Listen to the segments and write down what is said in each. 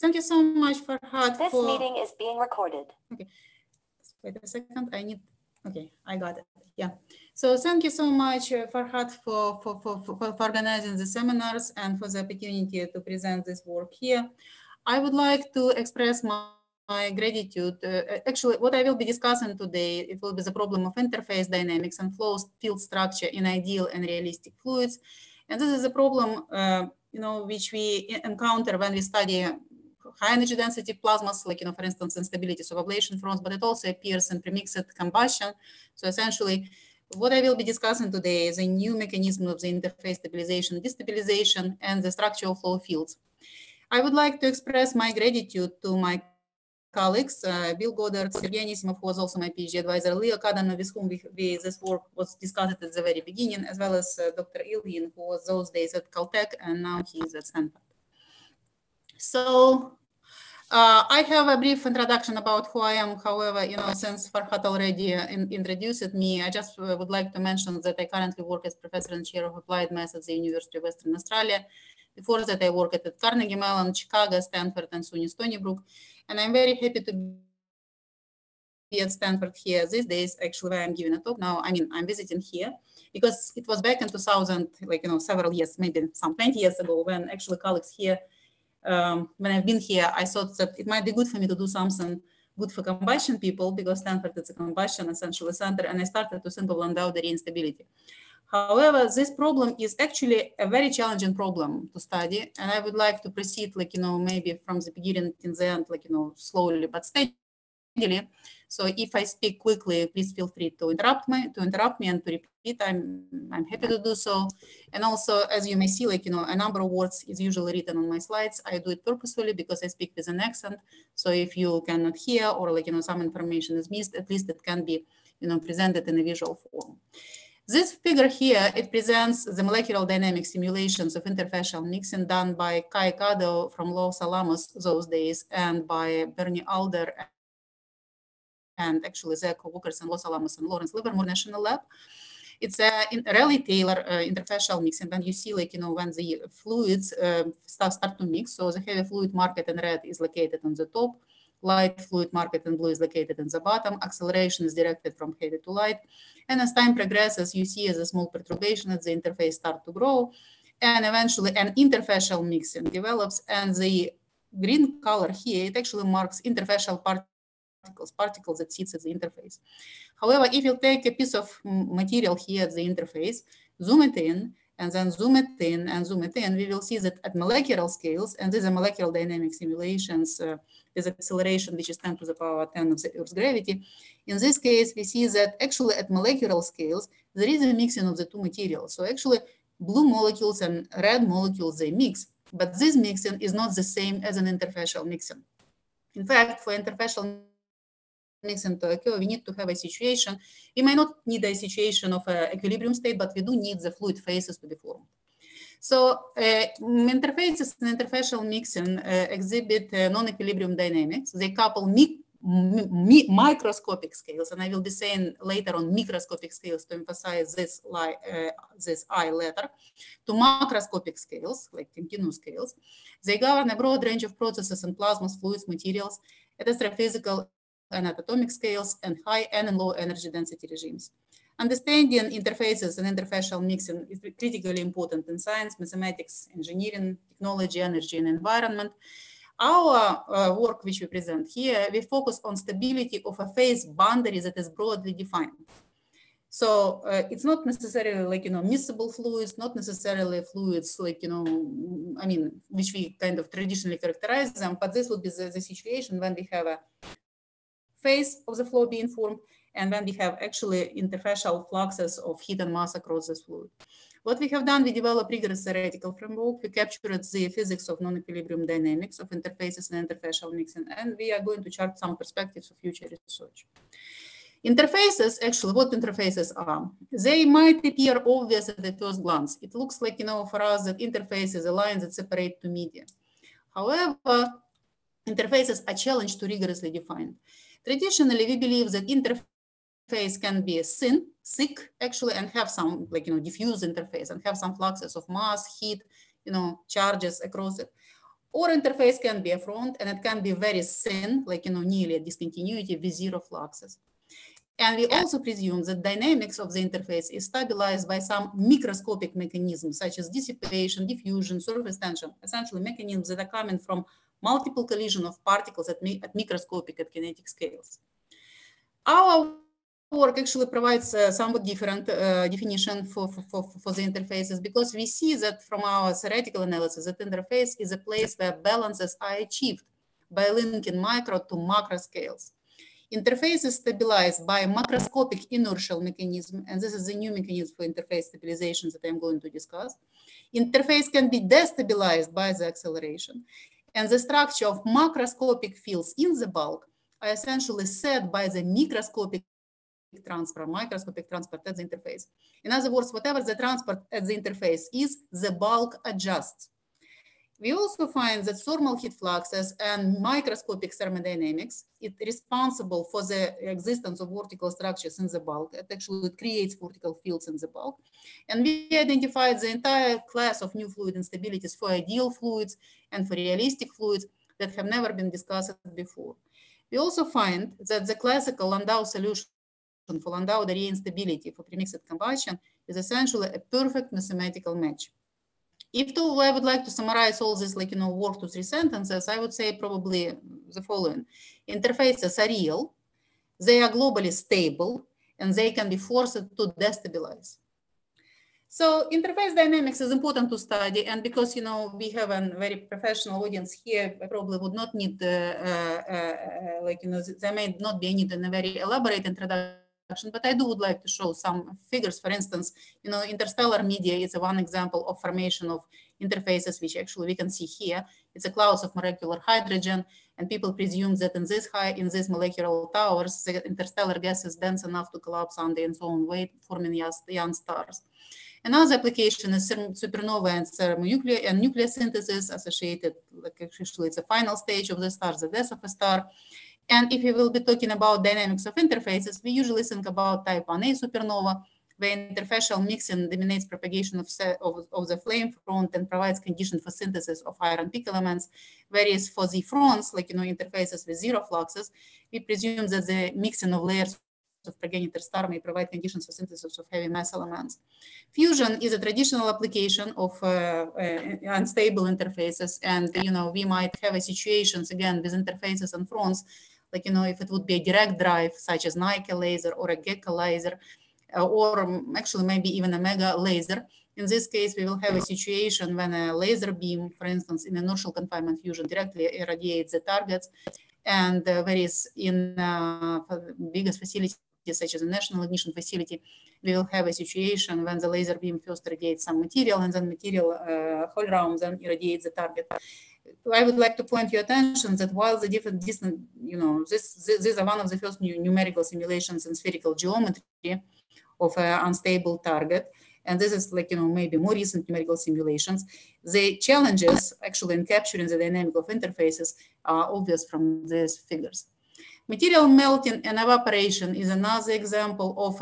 thank you so much, Farhad. This meeting is being recorded. Okay, wait a second. Okay, I got it. Yeah. So thank you so much, Farhad, for organizing the seminars and for the opportunity to present this work here. I would like to express my gratitude. Actually, what I will be discussing today, it will be the problem of interface dynamics and field structure in ideal and realistic fluids. And this is a problem, which we encounter when we study high energy density plasmas, like, for instance, instabilities of ablation fronts, but it also appears in premixed combustion. So essentially, what I will be discussing today is a new mechanism of the interface stabilization, destabilization, and the structural flow fields. I would like to express my gratitude to my colleagues, Bill Goddard, Sergey Anisimov, who was also my PhD advisor, Leo Kadano, with whom this work was discussed at the very beginning, as well as Dr. Ilyin, who was those days at Caltech, and now he is at Stanford. So I have a brief introduction about who I am. However, since Farhad already introduced me, I just would like to mention that I currently work as professor and chair of applied maths at the University of Western Australia. Before that, I worked at Carnegie Mellon, Chicago, Stanford, and SUNY Stony Brook. And I'm very happy to be at Stanford here these days, actually, where I'm giving a talk now. I mean, I'm visiting here because it was back in 2000, several years, maybe some 20 years ago, when actually colleagues here, when I've been here, I thought that it might be good for me to do something good for combustion people, because Stanford is a combustion essentially center, and I started to think of Landau the instability. However, this problem is actually a very challenging problem to study, and I would like to proceed, maybe from the beginning to the end, slowly but steadily. So if I speak quickly, please feel free to interrupt me and to repeat. I'm happy to do so. And also, as you may see, a number of words is usually written on my slides. I do it purposefully because I speak with an accent. So if you cannot hear or some information is missed, at least it can be presented in a visual form. This figure here, it presents the molecular dynamic simulations of interfacial mixing done by Kai Kado from Los Alamos those days, and by Bernie Alder and actually their co-workers in Los Alamos and Lawrence Livermore National Lab. It's a really tailored interfacial mixing. When you see, when the fluids start to mix, so the heavy fluid market in red is located on the top, light fluid market in blue is located in the bottom. Acceleration is directed from heavy to light. And as time progresses, you see as a small perturbation at the interface start to grow. And eventually an interfacial mixing develops. And the green color here, it actually marks interfacial particles that sits at the interface. However, if you take a piece of material here at the interface, zoom it in, and then zoom it in and zoom it in, we will see that at molecular scales, and these are molecular dynamic simulations, there's acceleration which is 10 to the power 10 of the Earth's gravity. In this case, we see that actually at molecular scales, there is a mixing of the two materials. So actually, blue molecules and red molecules, they mix, but this mixing is not the same as an interfacial mixing. In fact, for interfacial mixing to occur, we need to have a situation. We might not need a situation of an equilibrium state, but we do need the fluid phases to be formed. So interfaces and interfacial mixing exhibit non-equilibrium dynamics. They couple microscopic scales, and I will be saying later on microscopic scales to emphasize this I letter, to macroscopic scales, like continuous scales. They govern a broad range of processes in plasmas, fluids, materials, at astrophysical and at atomic scales, and high and low energy density regimes. Understanding interfaces and interfacial mixing is critically important in science, mathematics, engineering, technology, energy, and environment. Our work, which we present here, we focus on stability of a phase boundary that is broadly defined. So it's not necessarily miscible fluids, not necessarily fluids which we kind of traditionally characterize them, but this would be the situation when we have a phase of the flow being formed, and when we have actually interfacial fluxes of heat and mass across this fluid. What we have done, we developed rigorous theoretical framework. We captured the physics of non-equilibrium dynamics of interfaces and interfacial mixing, and we are going to chart some perspectives of future research. Interfaces, actually, what interfaces are? They might appear obvious at the first glance. It looks like, for us that interface is a line that separates two media. However, interfaces are challenged to rigorously define. Traditionally, we believe that interface can be thick, actually, and have some, diffuse interface and have some fluxes of mass, heat, charges across it. Or interface can be a front, and it can be very thin, like, nearly a discontinuity with zero fluxes. And we also presume that dynamics of the interface is stabilized by some microscopic mechanisms, such as dissipation, diffusion, surface tension, essentially mechanisms that are coming from multiple collision of particles at microscopic and kinetic scales. Our work actually provides a somewhat different definition for the interfaces, because we see that from our theoretical analysis that interface is a place where balances are achieved by linking micro to macro scales. Interface is stabilized by a macroscopic inertial mechanism, and this is a new mechanism for interface stabilization that I'm going to discuss. Interface can be destabilized by the acceleration, and the structure of macroscopic fields in the bulk are essentially set by the microscopic microscopic transport at the interface. In other words, whatever the transport at the interface is, the bulk adjusts. We also find that thermal heat fluxes and microscopic thermodynamics is responsible for the existence of vertical structures in the bulk. It actually creates vertical fields in the bulk. And we identified the entire class of new fluid instabilities for ideal fluids and for realistic fluids that have never been discussed before. We also find that the classical Landau solution for Landau-Darrier instability for premixed combustion is essentially a perfect mathematical match. If I would like to summarize all this, work to 3 sentences, I would say probably the following. Interfaces are real, they are globally stable, and they can be forced to destabilize. So interface dynamics is important to study, and because, we have a very professional audience here, I probably would not need, there may not be needed in a very elaborate introduction, but I would like to show some figures. For instance, interstellar media is one example of formation of interfaces, which actually we can see here. It's a clouds of molecular hydrogen, and people presume that in these molecular towers, the interstellar gas is dense enough to collapse under its own weight, forming young stars. Another application is supernova and thermonuclear and nuclear synthesis associated, actually it's a final stage of the star, the death of a star. And if we will be talking about dynamics of interfaces, we usually think about type 1a supernova, where interfacial mixing dominates propagation of the flame front and provides conditions for synthesis of iron peak elements. Whereas for the fronts, interfaces with zero fluxes, we presume that the mixing of layers of progenitor star may provide conditions for synthesis of heavy mass elements. Fusion is a traditional application of unstable interfaces, and we might have situations again with interfaces and fronts, if it would be a direct drive such as Nike laser or a Gecko laser, or actually maybe even a mega laser. In this case, we will have a situation when a laser beam, for instance, in inertial confinement fusion, directly irradiates the targets, and whereas in biggest facilities such as the National Ignition Facility, we will have a situation when the laser beam first irradiates some material, and then material whole round then irradiates the target. I would like to point your attention that while the different distance, these are one of the first numerical simulations in spherical geometry of an unstable target, and this is maybe more recent numerical simulations. The challenges actually in capturing the dynamic of interfaces are obvious from these figures. Material melting and evaporation is another example of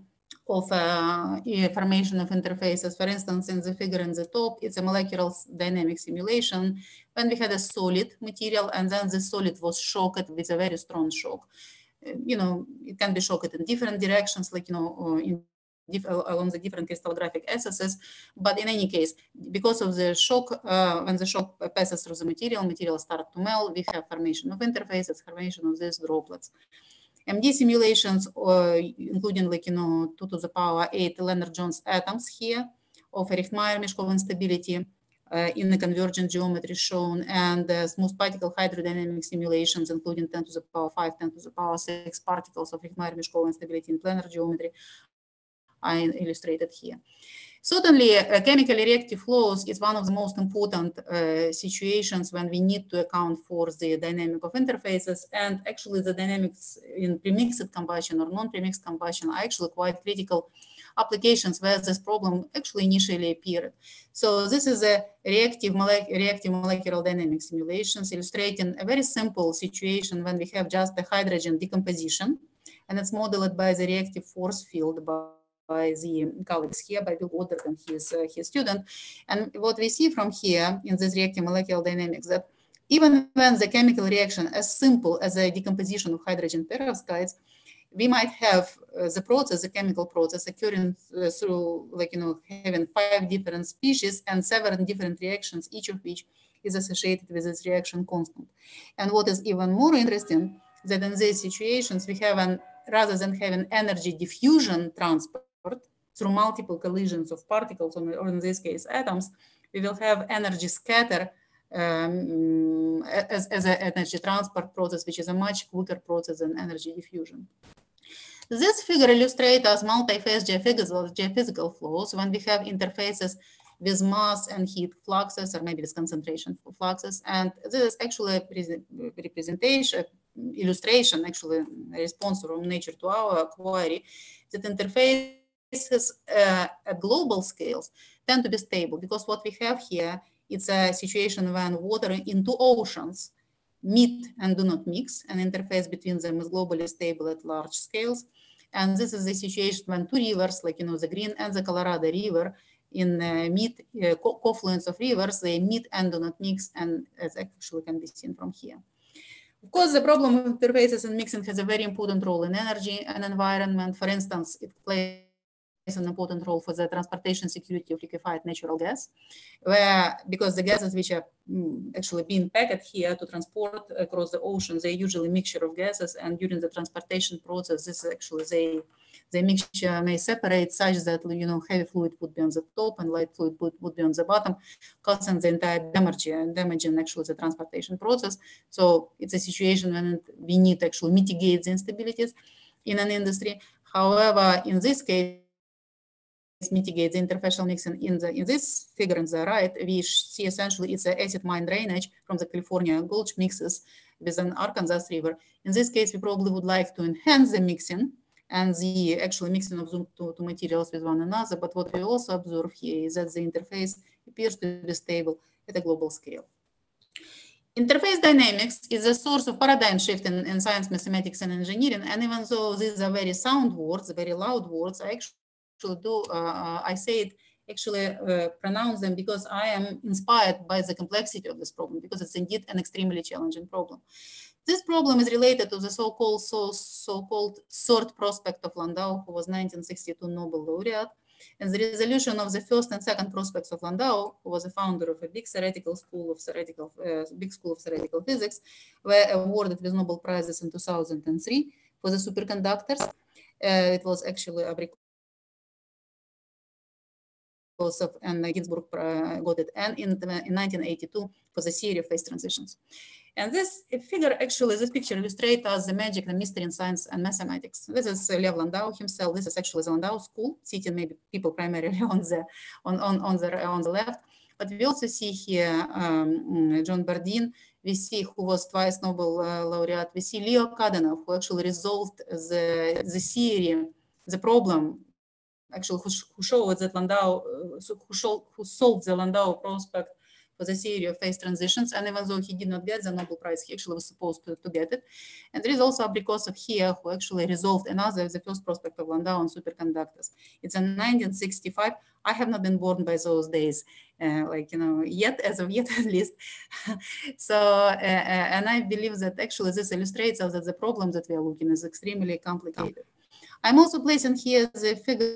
formation of interfaces. For instance, in the figure in the top, it's a molecular dynamic simulation when we had a solid material and then the solid was shocked with a very strong shock. It can be shocked in different directions, along the different crystallographic axes. But in any case, because of the shock, when the shock passes through the material starts to melt, we have formation of interfaces, formation of these droplets. MD simulations, including 2 to the power 8 Lennard-Jones atoms here of Richtmeier-Meshkov instability in the convergent geometry shown, and smooth particle hydrodynamic simulations, including 10 to the power 5, 10 to the power 6 particles of Richtmeier-Meshkov instability in planar geometry are illustrated here. Certainly, chemically reactive flows is one of the most important situations when we need to account for the dynamic of interfaces, and actually the dynamics in premixed combustion or non-premixed combustion are actually quite critical applications where this problem actually initially appeared. So this is a reactive molecular dynamic simulations illustrating a very simple situation when we have just the hydrogen decomposition, and it's modeled by the reactive force field by by the colleagues here, by Bill Goddard and his student. And what we see from here in this reactive molecular dynamics, that even when the chemical reaction as simple as a decomposition of hydrogen perovskites, we might have the chemical process occurring through, having 5 different species and 7 different reactions, each of which is associated with this reaction constant. And what is even more interesting, that in these situations, we have rather than having energy diffusion transport through multiple collisions of particles, or in this case, atoms, we will have energy scatter as an energy transport process, which is a much quicker process than energy diffusion. This figure illustrates as multi-phase geophysical flows when we have interfaces with mass and heat fluxes, or maybe with concentration fluxes. And this is actually a representation, illustration, actually a response from nature to our query, that interfaces at global scales tend to be stable, because what we have here, it's a situation when water in 2 oceans meet and do not mix, an interface between them is globally stable at large scales. And this is the situation when 2 rivers, like, the Green and the Colorado River, in confluence of rivers, they meet and do not mix, and as actually can be seen from here. Of course, the problem of interfaces and mixing has a very important role in energy and environment. For instance, it plays an important role for the transportation security of liquefied natural gas, where, because the gases which are actually being packed here to transport across the ocean, they're usually a mixture of gases, and during the transportation process, this actually the mixture may separate such that, heavy fluid would be on the top and light fluid would be on the bottom, causing the entire damaging actually the transportation process. So it's a situation when we need to actually mitigate the instabilities in an industry. However, in this case, mitigate the interfacial mixing in this figure on the right, we see essentially it's an acid mine drainage from the California Gulch mixes with an Arkansas River. In this case, we probably would like to enhance the mixing and the actual mixing of two materials with one another. But what we also observe here is that the interface appears to be stable at a global scale. Interface dynamics is a source of paradigm shift in science, mathematics, and engineering. And even though these are very sound words, very loud words, I say it actually pronounce them because I am inspired by the complexity of this problem, because it's indeed an extremely challenging problem. This problem is related to the so-called third prospect of Landau, who was 1962 Nobel laureate, and the resolution of the first and second prospects of Landau, who was the founder of a big school of theoretical physics, were awarded with Nobel Prizes in 2003 for the superconductors. It was actually Abrikosov and Ginzburg got it, and in 1982 for the theory of phase transitions. And this picture illustrates us the magic and mystery in science and mathematics. This is Lev Landau himself. This is actually the Landau school, sitting maybe people primarily on the left. But we also see here John Bardeen. We see who was twice Nobel laureate. We see Leo Kadanoff, who actually resolved the theory, the problem, actually who showed that Landau, who solved the Landau prospect for the theory of phase transitions. And even though he did not get the Nobel Prize, he actually was supposed to get it. And there is also Abrikosov here, who actually resolved the first prospect of Landau on superconductors. It's in 1965. I have not been born by those days, yet, as of yet at least. So, and I believe that actually this illustrates us that the problem that we are looking at is extremely complicated. I'm also placing here the figure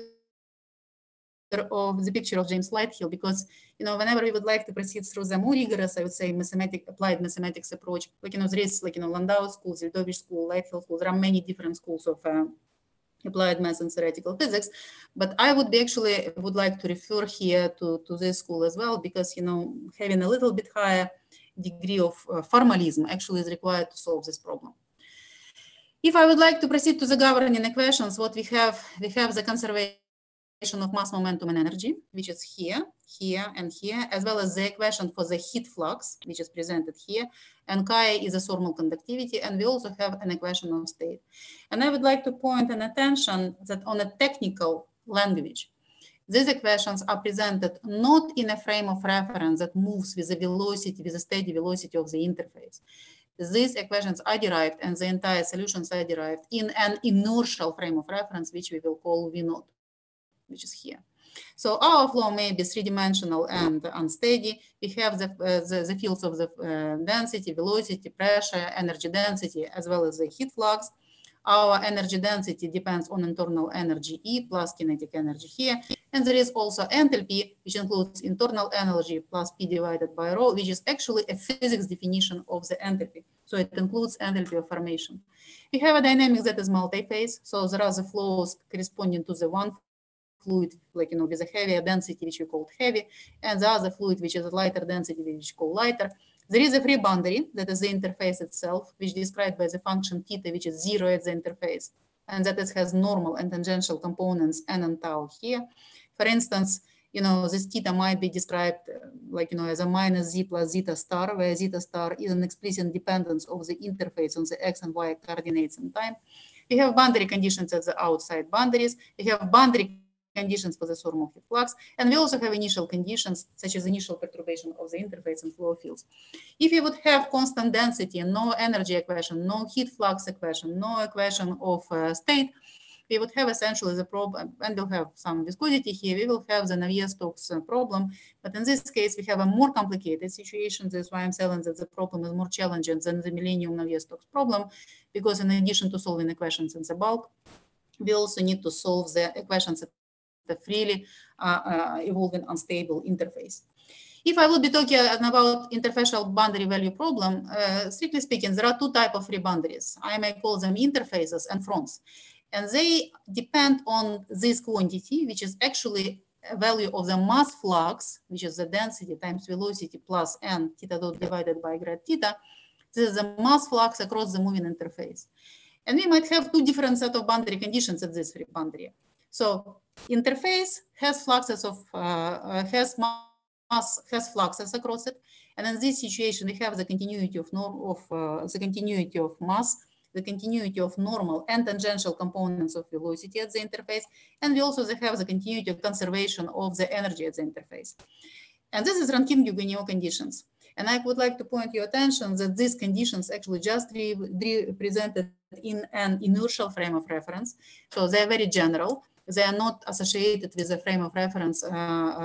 of the picture of James Lighthill, because whenever we would like to proceed through the more rigorous, I would say, applied mathematics approach, there is Landau school, Zeldovich school, Lighthill school. There are many different schools of applied math and theoretical physics, but I would like to refer here to this school as well, because having a little bit higher degree of formalism actually is required to solve this problem. If I would like to proceed to the governing equations, what we have the conservation of mass, momentum, and energy, which is here, and here, as well as the equation for the heat flux, which is presented here, and chi is a thermal conductivity, and we also have an equation of state. And I would like to point an attention that on a technical language, these equations are presented not in a frame of reference that moves with the velocity, with the steady velocity of the interface. These equations are derived, and the entire solutions are derived in an inertial frame of reference, which we will call V0. which is here. So our flow may be three-dimensional and unsteady. We have the fields of the density, velocity, pressure, energy density, as well as the heat flux. Our energy density depends on internal energy E plus kinetic energy here. And there is also enthalpy, which includes internal energy plus P divided by rho, which is actually a physics definition of the enthalpy. So it includes enthalpy of formation. We have a dynamics that is multi-phase. So there are the flows corresponding to the one fluid, like, with a heavier density, which we call heavy, and the other fluid, which is a lighter density, which we call lighter. There is a free boundary, that is the interface itself, which is described by the function theta, which is 0 at the interface, and that it has normal and tangential components n and tau here. For instance, this theta might be described as a minus z plus zeta star, where zeta star is an explicit dependence of the interface on the x and y coordinates in time. We have boundary conditions at the outside boundaries. We have boundary conditions for the thermal heat flux, and we also have initial conditions such as initial perturbation of the interface and flow fields. If you would have constant density, no energy equation, no heat flux equation, no equation of state, we would have essentially the problem, and we'll have some viscosity here, we will have the Navier-Stokes problem, but in this case we have a more complicated situation. That's why I'm saying that the problem is more challenging than the Millennium Navier-Stokes problem, because in addition to solving equations in the bulk, we also need to solve the equations at the freely evolving unstable interface. If I would be talking about interfacial boundary value problem, strictly speaking, there are two types of free boundaries. I may call them interfaces and fronts. And they depend on this quantity, which is actually a value of the mass flux, which is the density times velocity plus n theta dot divided by grad theta. This is the mass flux across the moving interface. And we might have two different set of boundary conditions at this free boundary. So interface has fluxes of has fluxes across it, and in this situation we have the continuity of mass, the continuity of normal and tangential components of velocity at the interface, and we also have the continuity of conservation of the energy at the interface. And this is Rankine-Hugoniot conditions. And I would like to point your attention that these conditions actually just represented in an inertial frame of reference. So they're very general. They are not associated with the frame of reference of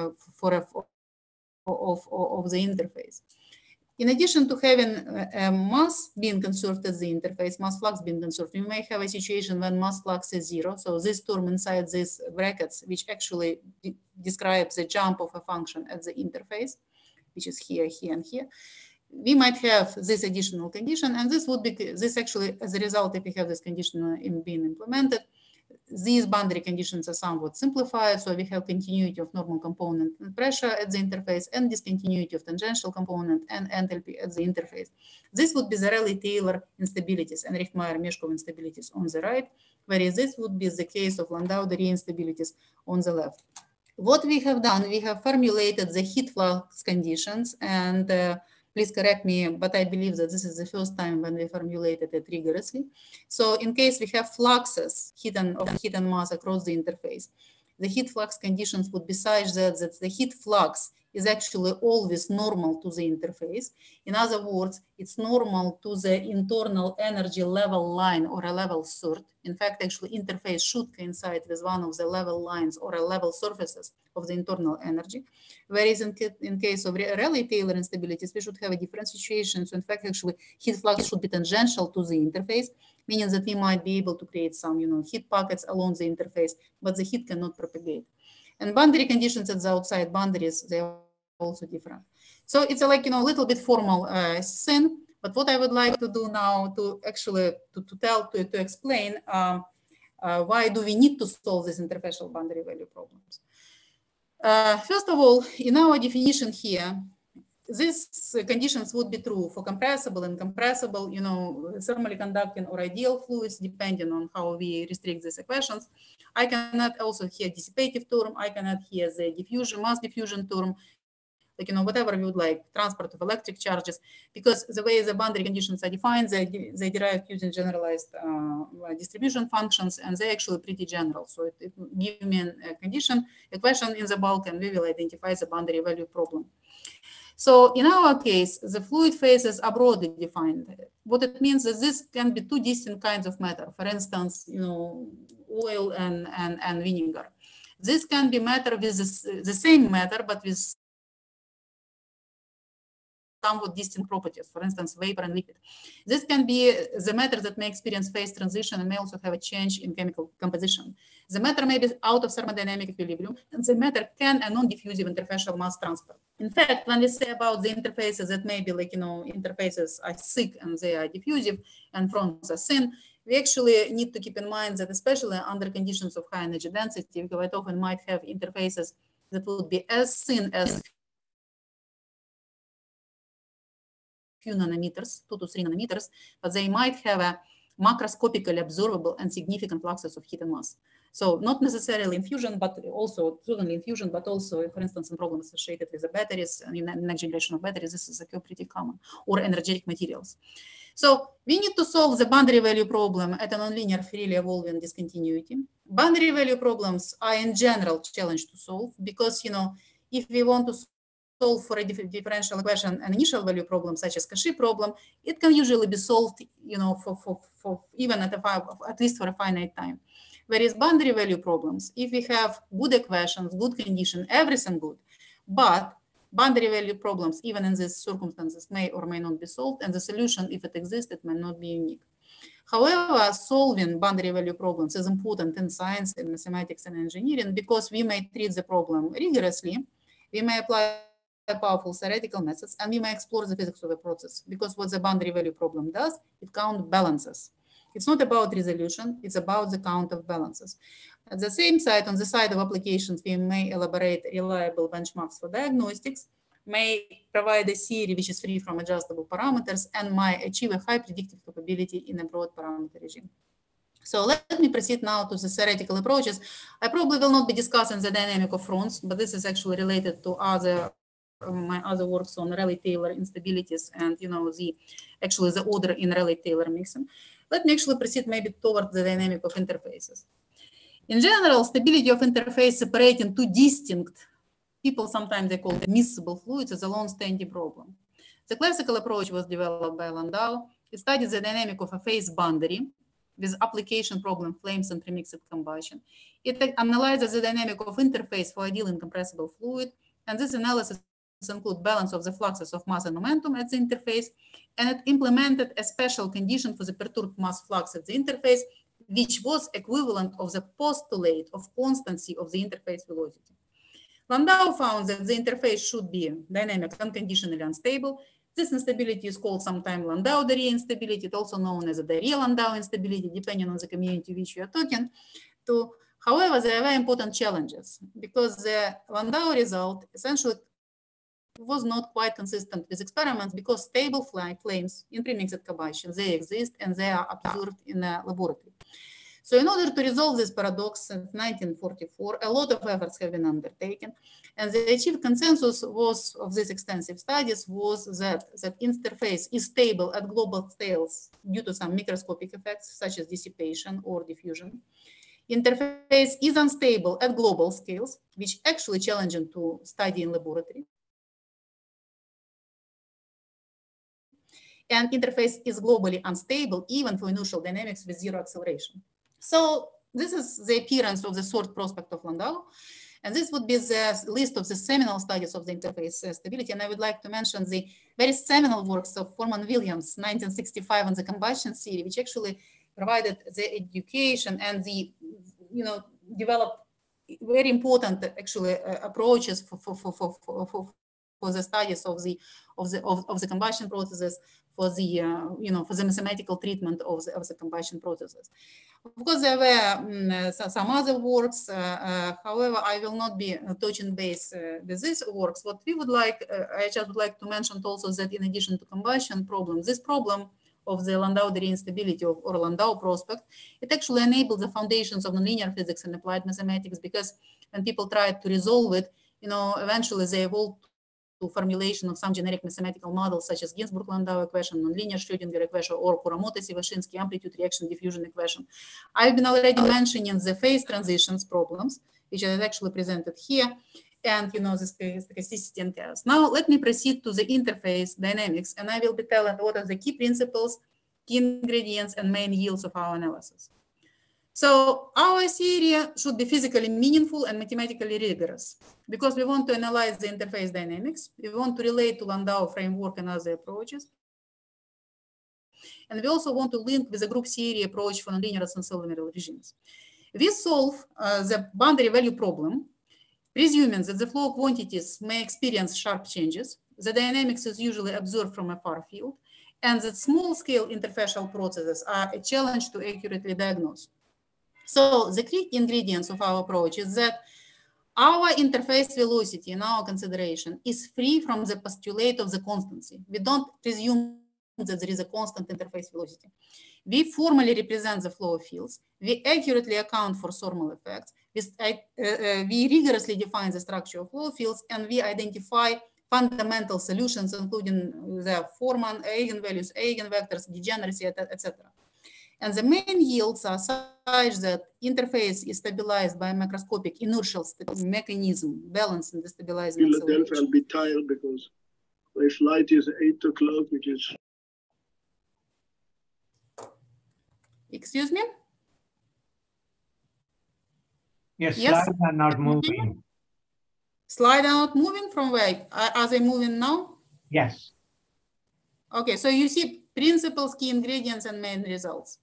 the interface. In addition to having a mass being conserved at the interface, mass flux being conserved, we may have a situation when mass flux is 0. So this term inside these brackets, which actually describes the jump of a function at the interface, which is here, here, and here. We might have this additional condition, and this would be, this actually, as a result, if we have this condition being implemented, these boundary conditions are somewhat simplified. So we have continuity of normal component and pressure at the interface and discontinuity of tangential component and enthalpy at the interface. This would be the Rayleigh-Taylor instabilities and Richtmeier-Meshkov instabilities on the right, whereas this would be the case of Landau-Dorier instabilities on the left. What we have done, we have formulated the heat flux conditions, and please correct me, but I believe that this is the first time when we formulated it rigorously. So in case we have fluxes of heat and mass across the interface, the heat flux conditions would be such that the heat flux is actually always normal to the interface. In other words, it's normal to the internal energy level line or a level sort. In fact, actually interface should coincide with one of the level lines or a level surfaces of the internal energy. Whereas in case of Rayleigh-Taylor instabilities, we should have a different situation. So in fact, actually heat flux should be tangential to the interface, meaning that we might be able to create some, heat pockets along the interface, but the heat cannot propagate. And boundary conditions at the outside boundaries, they're also different. So it's a little bit formal thing, but what I would like to do now to actually to explain why do we need to solve these interfacial boundary value problems. First of all, in our definition here, these conditions would be true for compressible, incompressible, thermally conducting or ideal fluids, depending on how we restrict these equations. I cannot also hear dissipative term. I cannot hear the diffusion, mass diffusion term, whatever we would like, transport of electric charges, because the way the boundary conditions are defined, they derived using generalized distribution functions, and they're actually pretty general. So it gives me a condition, equation in the bulk, and we will identify the boundary value problem. So in our case, the fluid phases are broadly defined. What it means is this can be two distinct kinds of matter. For instance, oil and vinegar. This can be matter with the same matter, but with somewhat distinct properties, for instance, vapor and liquid. This can be the matter that may experience phase transition and may also have a change in chemical composition. The matter may be out of thermodynamic equilibrium, and the matter can a non-diffusive interfacial mass transfer. In fact, when we say about the interfaces that may be like, interfaces are thick and they are diffusive and fronts are thin, we actually need to keep in mind that especially under conditions of high energy density, we quite often might have interfaces that would be as thin as few nanometers, 2 to 3 nanometers, but they might have a macroscopically observable and significant fluxes of heat and mass. So not necessarily in fusion, but also certainly in fusion, but also, for instance, in problems associated with the batteries, in the next generation of batteries, this is pretty common, or energetic materials. So we need to solve the boundary value problem at a nonlinear freely evolving discontinuity. Boundary value problems are in general challenge to solve because, if we want to solve for a differential equation an initial value problem such as Cauchy problem, it can usually be solved, for even at least for a finite time. Whereas boundary value problems, if we have good equations, good condition, everything good, but boundary value problems, even in these circumstances, may or may not be solved, and the solution, if it exists, it may not be unique. However, solving boundary value problems is important in science, in mathematics, and engineering because we may treat the problem rigorously, we may apply powerful theoretical methods, and we may explore the physics of the process, because what the boundary value problem does, it counts balances. It's not about resolution, it's about the count of balances. At the same side, on the side of applications, we may elaborate reliable benchmarks for diagnostics, may provide a theory which is free from adjustable parameters, and might achieve a high predictive capability in a broad parameter regime. So let me proceed now to the theoretical approaches. I probably will not be discussing the dynamic of fronts, but this is actually related to my other works on Rayleigh-Taylor instabilities and, the order in Rayleigh-Taylor mixing. Let me actually proceed maybe toward the dynamic of interfaces. In general, stability of interface separating two distinct, people sometimes they call it miscible fluids, is a long-standing problem. The classical approach was developed by Landau. It studies the dynamic of a phase boundary with application problem flames and premixed combustion. It analyzes the dynamic of interface for ideal incompressible fluid, and this analysis include balance of the fluxes of mass and momentum at the interface, and it implemented a special condition for the perturbed mass flux at the interface, which was equivalent of the postulate of constancy of the interface velocity. Landau found that the interface should be dynamic and conditionally unstable. This instability is called sometimes Landau-Darrier instability, it's also known as a Darrier-Landau instability, depending on the community which we are talking to. However, there are very important challenges because the Landau result essentially was not quite consistent with experiments because stable flames in premixed combustion, they exist and they are observed in a laboratory. So in order to resolve this paradox since 1944, a lot of efforts have been undertaken, and the achieved consensus was of these extensive studies was that interface is stable at global scales due to some microscopic effects such as dissipation or diffusion. Interface is unstable at global scales, which actually challenging to study in laboratory. And interface is globally unstable even for inertial dynamics with zero acceleration. So this is the appearance of the third prospect of Landau. And this would be the list of the seminal studies of the interface stability. And I would like to mention the very seminal works of Foreman-Williams, 1965 on the combustion theory, which actually provided the education and the, developed very important actually approaches for the studies of the combustion processes, for the mathematical treatment of the combustion processes. Of course, there were some other works. However, I will not be touching base with these works. What we would like, I just would like to mention also that in addition to combustion problem, this problem of the Landau-Darrier instability or Landau prospect, it actually enabled the foundations of nonlinear physics and applied mathematics, because when people tried to resolve it, eventually they evolved to formulation of some generic mathematical models such as Ginzburg-Landau equation, nonlinear Schrödinger equation, or Kuramoto-Sivashinsky amplitude reaction diffusion equation. I've been already mentioning the phase transitions problems, which are actually presented here, and the stochasticity and chaos. Now let me proceed to the interface dynamics, and I will be telling what are the key principles, key ingredients, and main yields of our analysis. So our theory should be physically meaningful and mathematically rigorous because we want to analyze the interface dynamics. We want to relate to Landau framework and other approaches. And we also want to link with the group theory approach for nonlinear Sensible regimes. We solve the boundary value problem, presuming that the flow quantities may experience sharp changes. The dynamics is usually observed from a far field, and that small-scale interfacial processes are a challenge to accurately diagnose. So the key ingredients of our approach is that our interface velocity in our consideration is free from the postulate of the constancy. We don't presume that there is a constant interface velocity. We formally represent the flow of fields. We accurately account for thermal effects. We rigorously define the structure of flow fields, and we identify fundamental solutions, including the Forman, eigenvalues, eigenvectors, degeneracy, etc. And the main yields are such that interface is stabilized by a macroscopic inertial mechanism, balancing the stabilizing acceleration. I'll be tired because my flight is 8 o'clock, which is... Excuse me? Yes, Yes. slides are not moving. Slides are not moving from where? Are they moving now? Yes. Okay, so you see principles, key ingredients, and main results.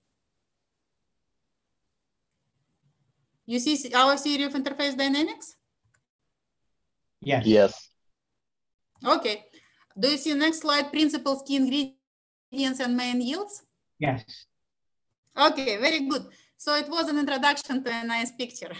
You see our theory of interface dynamics? Yes. Yes. Okay. Do you see next slide, principles, key ingredients, and main yields? Yes. Okay, very good. So it was an introduction to a nice picture.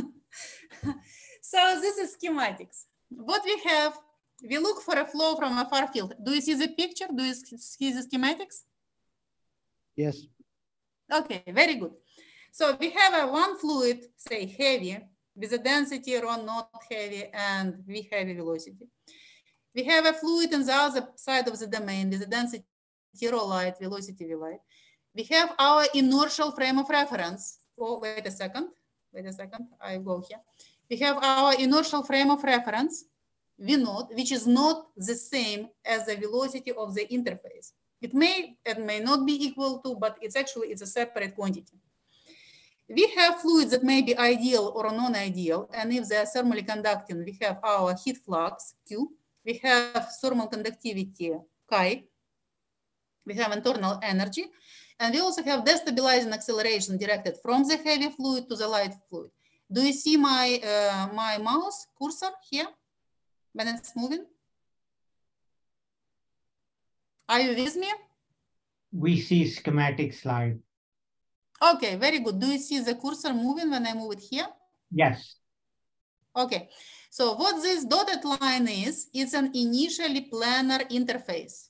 So this is schematics. What we have, we look for a flow from a far field. Do you see the picture? Do you see the schematics? Yes. Okay, very good. So we have a one fluid, say heavy, with a density rho not heavy and V heavy velocity. We have a fluid on the other side of the domain with a density rho light, velocity V light. We have our inertial frame of reference. Oh, wait a second, I go here. We have our inertial frame of reference, V naught, which is not the same as the velocity of the interface. It may not be equal to, but it's a separate quantity. We have fluids that may be ideal or non-ideal, and if they are thermally conducting, we have our heat flux, Q. We have thermal conductivity, chi. We have internal energy, and we also have destabilizing acceleration directed from the heavy fluid to the light fluid. Do you see my, my mouse cursor here when it's moving? Are you with me? We see schematic slide. Okay, very good. Do you see the cursor moving when I move it here? Yes. Okay, so what this dotted line is, it's an initially planar interface.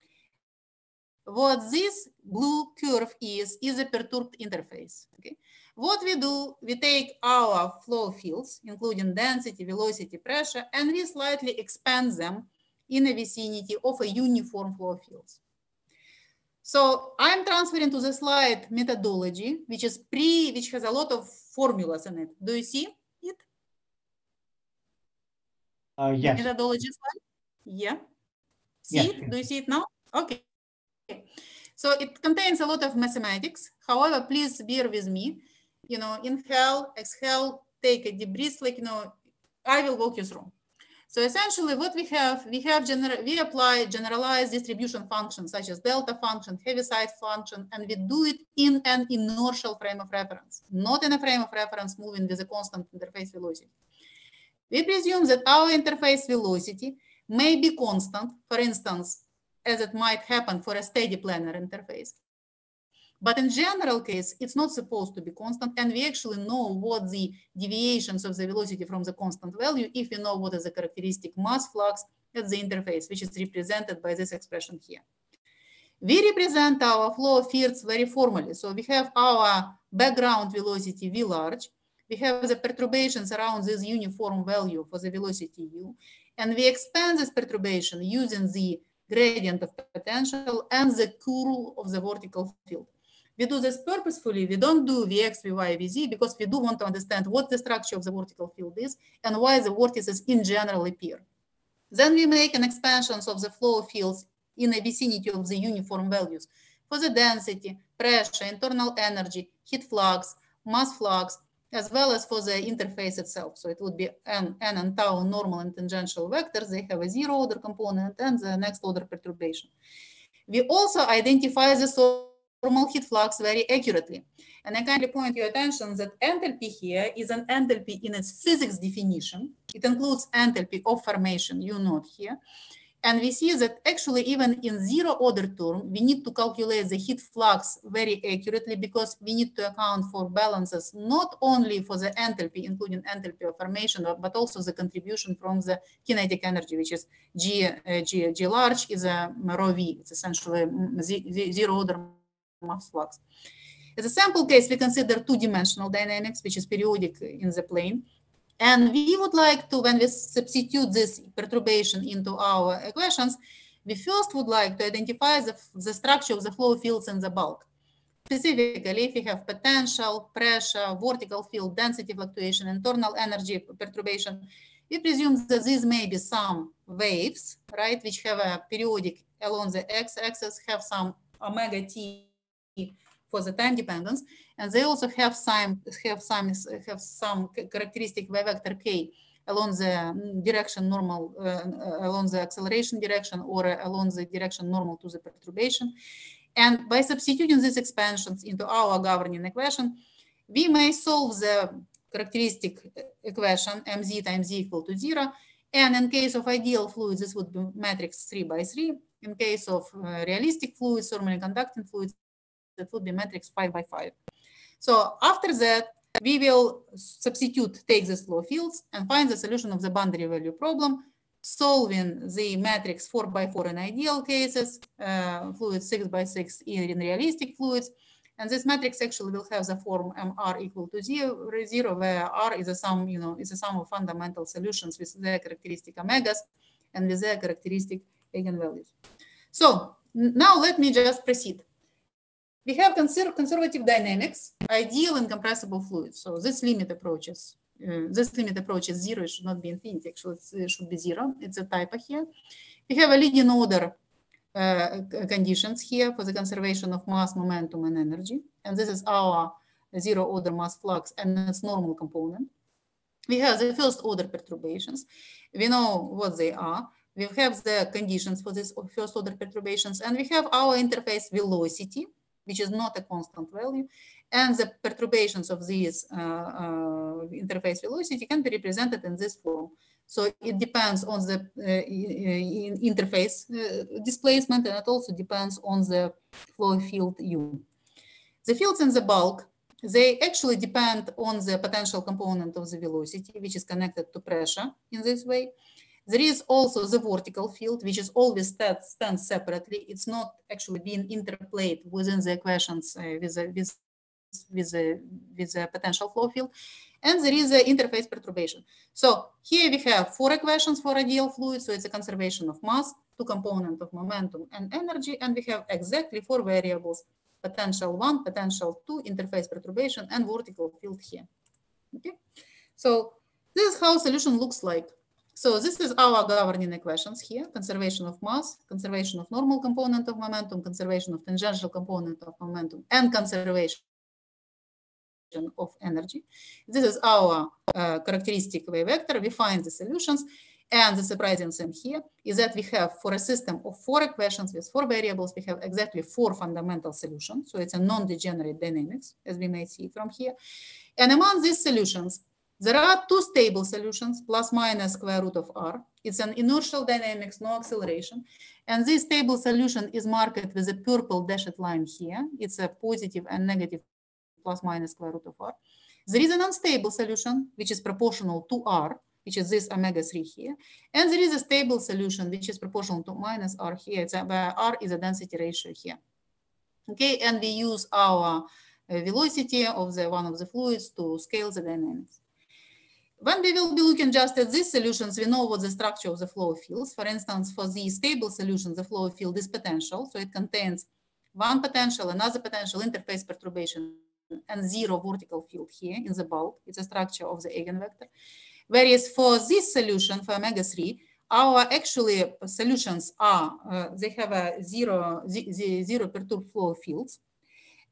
What this blue curve is a perturbed interface. Okay. What we do, we take our flow fields, including density, velocity, pressure, and we slightly expand them in a vicinity of a uniform flow fields. So I'm transferring to the slide methodology, which has a lot of formulas in it. Do you see it? Yes. Methodology slide? Yeah. See Yes. it? Do you see it now? Okay. So it contains a lot of mathematics. However, please bear with me. You know, inhale, exhale, take a deep breath, like, you know, I will walk you through. So essentially what we apply generalized distribution functions such as delta function, Heaviside function, and we do it in an inertial frame of reference, not in a frame of reference moving with a constant interface velocity. We presume that our interface velocity may be constant, for instance, as it might happen for a steady planar interface. But in general case, it's not supposed to be constant, and we actually know what the deviations of the velocity from the constant value if we know what is the characteristic mass flux at the interface, which is represented by this expression here. We represent our flow of fields very formally. So we have our background velocity V large. We have the perturbations around this uniform value for the velocity U, and we expand this perturbation using the gradient of potential and the curl of the vertical field. We do this purposefully. We don't do Vx, Vy, Vz because we do want to understand what the structure of the vertical field is and why the vortices in general appear. Then we make an expansions of the flow fields in a vicinity of the uniform values for the density, pressure, internal energy, heat flux, mass flux, as well as for the interface itself. So it would be n and tau normal and tangential vectors. They have a zero order component and the next order perturbation. We also identify the thermal heat flux very accurately. And I kindly point your attention that enthalpy here is an enthalpy in its physics definition. It includes enthalpy of formation, you note here. And we see that actually even in zero order term, we need to calculate the heat flux very accurately because we need to account for balances, not only for the enthalpy, including enthalpy of formation, but also the contribution from the kinetic energy, which is G large is a rho V. It's essentially zero order mass flux. As a sample case, we consider two-dimensional dynamics, which is periodic in the plane. And we would like to, when we substitute this perturbation into our equations, we first would like to identify the structure of the flow fields in the bulk. Specifically, if we have potential, pressure, vertical field, density fluctuation, internal energy perturbation, we presume that these may be some waves, right, which have a periodic along the x-axis, have some omega t for the time dependence, and they also have some characteristic y vector k along the direction normal, along the acceleration direction, or along the direction normal to the perturbation. And by substituting these expansions into our governing equation, we may solve the characteristic equation mz times z equal to 0. And in case of ideal fluids, this would be matrix 3 by 3. In case of realistic fluids, thermally conducting fluids, that would be matrix 5 by 5. So after that, we will take these flow fields and find the solution of the boundary value problem, solving the matrix 4 by 4 in ideal cases, fluids 6 by 6 in realistic fluids. And this matrix actually will have the form MR equal to 0, where R is a sum, is a sum of fundamental solutions with their characteristic omegas and with their characteristic eigenvalues. So now let me just proceed. We have conservative dynamics, ideal and compressible fluids. So this limit approach is 0. It should not be infinity. Actually, it should be 0. It's a typo here. We have a leading order conditions here for the conservation of mass, momentum, and energy. And this is our zero order mass flux and its normal component. We have the first order perturbations. We know what they are. We have the conditions for these first order perturbations, and we have our interface velocity, which is not a constant value, and the perturbations of these interface velocity can be represented in this form. So it depends on the interface displacement, and it also depends on the flow field U. The fields in the bulk, they actually depend on the potential component of the velocity, which is connected to pressure in this way. There is also the vertical field, which is always stands separately. It's not actually being interplayed within the equations with the potential flow field. And there is the interface perturbation. So here we have 4 equations for ideal fluids. So it's a conservation of mass, 2 components of momentum and energy. And we have exactly 4 variables: potential 1, potential 2, interface perturbation, and vertical field here. Okay. So this is how solution looks like. So this is our governing equations here: conservation of mass, conservation of normal component of momentum, conservation of tangential component of momentum, and conservation of energy. This is our characteristic wave vector. We find the solutions. And the surprising thing here is that we have, for a system of 4 equations with 4 variables, we have exactly 4 fundamental solutions. So it's a non-degenerate dynamics, as we may see from here. And among these solutions, there are 2 stable solutions, plus minus square root of R. It's an inertial dynamics, no acceleration. And this stable solution is marked with a purple dashed line here. It's a positive and negative plus minus square root of R. There is an unstable solution, which is proportional to R, which is this omega-3 here. And there is a stable solution, which is proportional to minus R here, where R is a density ratio here. Okay, and we use our velocity of one of the fluids to scale the dynamics. When we will be looking just at these solutions, we know what the structure of the flow fields. For instance, for the stable solution, the flow field is potential. So it contains one potential, another potential, interface perturbation, and 0 vertical field here in the bulk. It's a structure of the eigenvector. Whereas for this solution, for omega-3, our actually solutions are, they have a zero perturbed flow fields.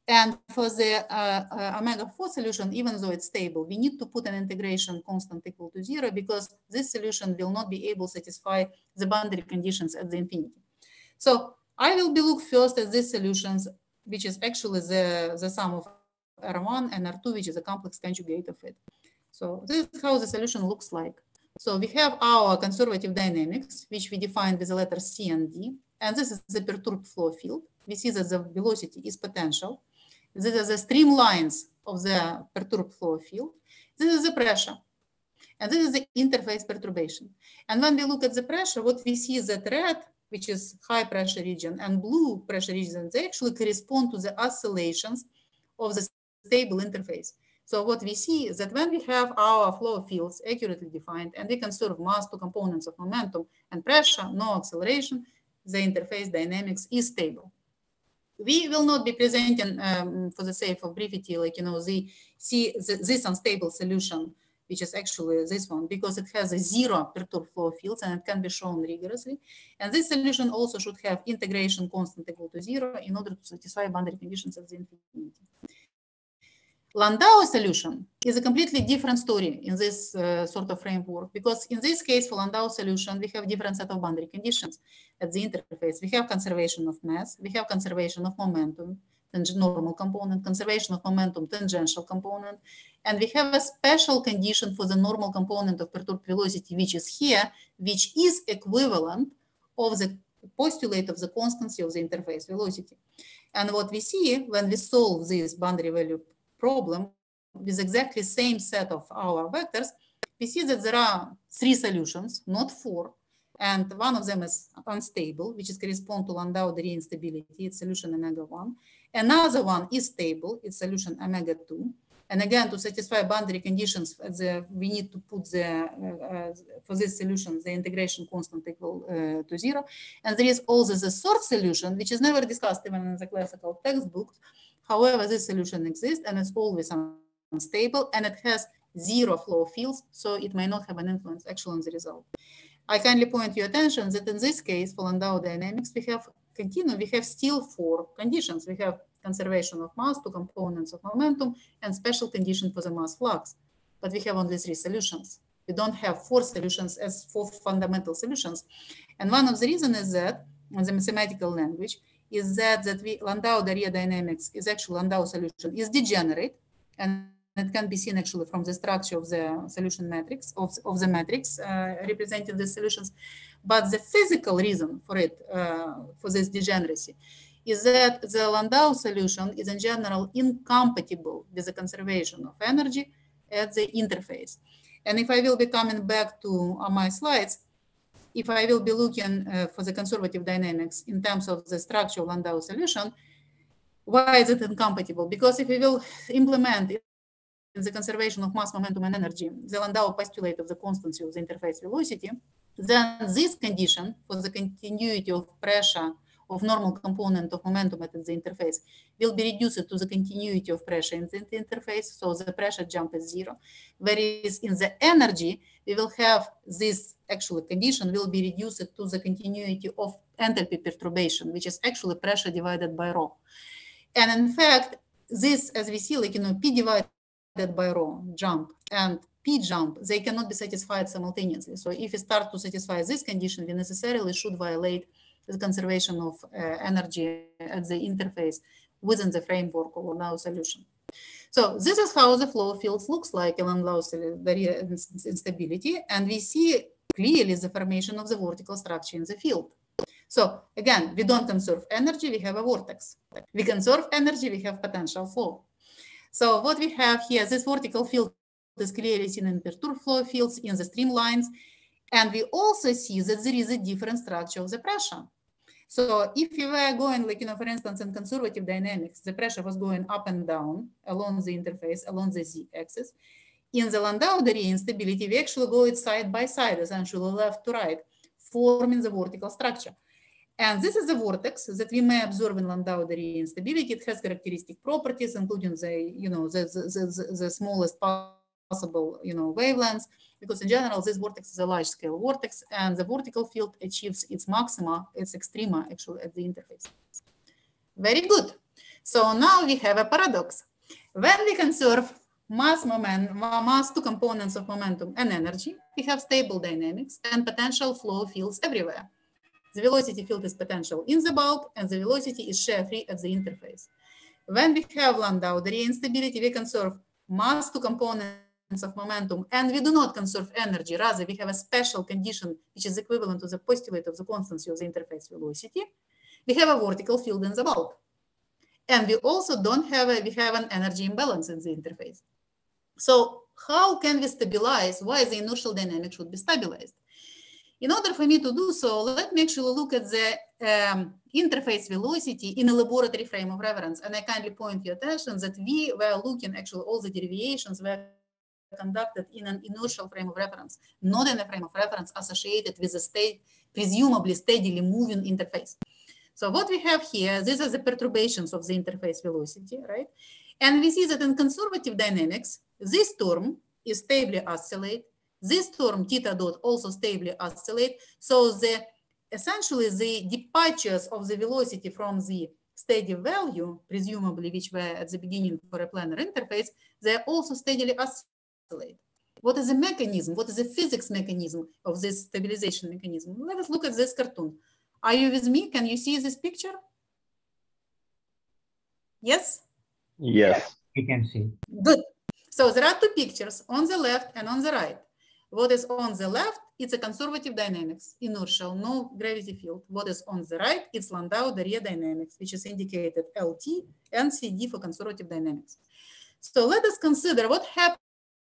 And for the omega-4 solution, even though it's stable, we need to put an integration constant equal to 0 because this solution will not be able to satisfy the boundary conditions at the infinity. So I will be look first at these solutions, which is actually the sum of R1 and R2, which is a complex conjugate of it. So this is how the solution looks like. So we have our conservative dynamics, which we define with the letters C and D. And this is the perturbed flow field. We see that the velocity is potential. These are the streamlines of the perturbed flow field. This is the pressure. And this is the interface perturbation. And when we look at the pressure, what we see is that red, which is high pressure region, and blue pressure region, they actually correspond to the oscillations of the stable interface. So what we see is that when we have our flow fields accurately defined and we conserve mass to components of momentum and pressure, no acceleration, the interface dynamics is stable. We will not be presenting, for the sake of brevity, this unstable solution, which is actually this one, because it has a 0 perturbed flow fields and it can be shown rigorously. And this solution also should have integration constant equal to 0 in order to satisfy boundary conditions at the infinity. Landau solution is a completely different story in this sort of framework, because in this case, for Landau solution, we have different set of boundary conditions at the interface. We have conservation of mass, we have conservation of momentum, normal component, conservation of momentum, tangential component, and we have a special condition for the normal component of perturbed velocity, which is here, which is equivalent of the postulate of the constancy of the interface velocity. And what we see when we solve this boundary value problem with exactly same set of our vectors, we see that there are 3 solutions, not 4. And one of them is unstable, which is correspond to Landau-Darrier instability, it's solution omega-1. Another one is stable, it's solution omega-2. And again, to satisfy boundary conditions, we need to put for this solution, the integration constant equal to 0. And there is also the third solution, which is never discussed even in the classical textbooks. However, this solution exists and it's always unstable and it has 0 flow fields, so it may not have an influence actually on the result. I kindly point your attention that in this case, for Landau dynamics, we have still 4 conditions. We have conservation of mass to components of momentum and special condition for the mass flux. But we have only 3 solutions. We don't have 4 solutions as 4 fundamental solutions. And one of the reasons is that, in the mathematical language, is that Landau-Darrier dynamics is actually Landau solution is degenerate, and it can be seen actually from the structure of the solution matrix, of the matrix representing the solutions. But the physical reason for it, for this degeneracy, is that the Landau solution is in general incompatible with the conservation of energy at the interface. And if I will be coming back to my slides, if I will be looking for the conservative dynamics in terms of the structure of Landau solution, why is it incompatible? Because if we will implement in the conservation of mass, momentum, and energy, the Landau postulate of the constancy of the interface velocity, then this condition for the continuity of pressure of normal component of momentum at the interface will be reduced to the continuity of pressure in the interface, so the pressure jump is 0. Whereas in the energy, we will have this actual condition will be reduced to the continuity of enthalpy perturbation, which is actually pressure divided by rho. And in fact, this, as we see, P divided by rho jump and P jump, they cannot be satisfied simultaneously. So if we start to satisfy this condition, we necessarily should violate the conservation of energy at the interface within the framework of Landau solution. So this is how the flow fields looks like in Landau-Darrier instability, and we see clearly the formation of the vertical structure in the field. So again, we don't conserve energy, we have a vortex. We conserve energy, we have potential flow. So what we have here, this vertical field is clearly seen in perturbed flow fields in the streamlines. And we also see that there is a different structure of the pressure. So if you were going, for instance, in conservative dynamics, the pressure was going up and down along the interface, along the z-axis. In the Landau-Darrier instability, we actually go it side by side, essentially left to right, forming the vertical structure. And this is a vortex that we may observe in Landau-Darrier instability. It has characteristic properties, including the smallest possible, wavelengths, because in general, this vortex is a large-scale vortex, and the vertical field achieves its maxima, its extrema, actually, at the interface. Very good. So now we have a paradox. When we conserve mass to components of momentum and energy, we have stable dynamics and potential flow fields everywhere. The velocity field is potential in the bulk, and the velocity is shear-free at the interface. When we have Landau-Darrier instability, we conserve mass to components of momentum, and we do not conserve energy. Rather, we have a special condition which is equivalent to the postulate of the constancy of the interface velocity. We have a vertical field in the bulk. And we also don't have we have an energy imbalance in the interface. So how can we stabilize? Why the inertial dynamics should be stabilized? In order for me to do so, let me actually look at the interface velocity in a laboratory frame of reference. And I kindly point your attention that we were looking, actually all the derivations were conducted in an inertial frame of reference, not in a frame of reference associated with a presumably steadily moving interface. So what we have here, these are the perturbations of the interface velocity, right? And we see that in conservative dynamics, this term is stably oscillate. This term theta dot also stably oscillate. So essentially the departures of the velocity from the steady value, presumably which were at the beginning for a planar interface, they also steadily oscillate. What is the mechanism? What is the physics mechanism of this stabilization mechanism? Let us look at this cartoon. Are you with me? Can you see this picture? Yes? Yes. We can see. Good. So there are two pictures on the left and on the right. What is on the left, it's a conservative dynamics, inertial, no gravity field. What is on the right, it's Landau-Darrier dynamics, which is indicated LT and CD for conservative dynamics. So let us consider what happens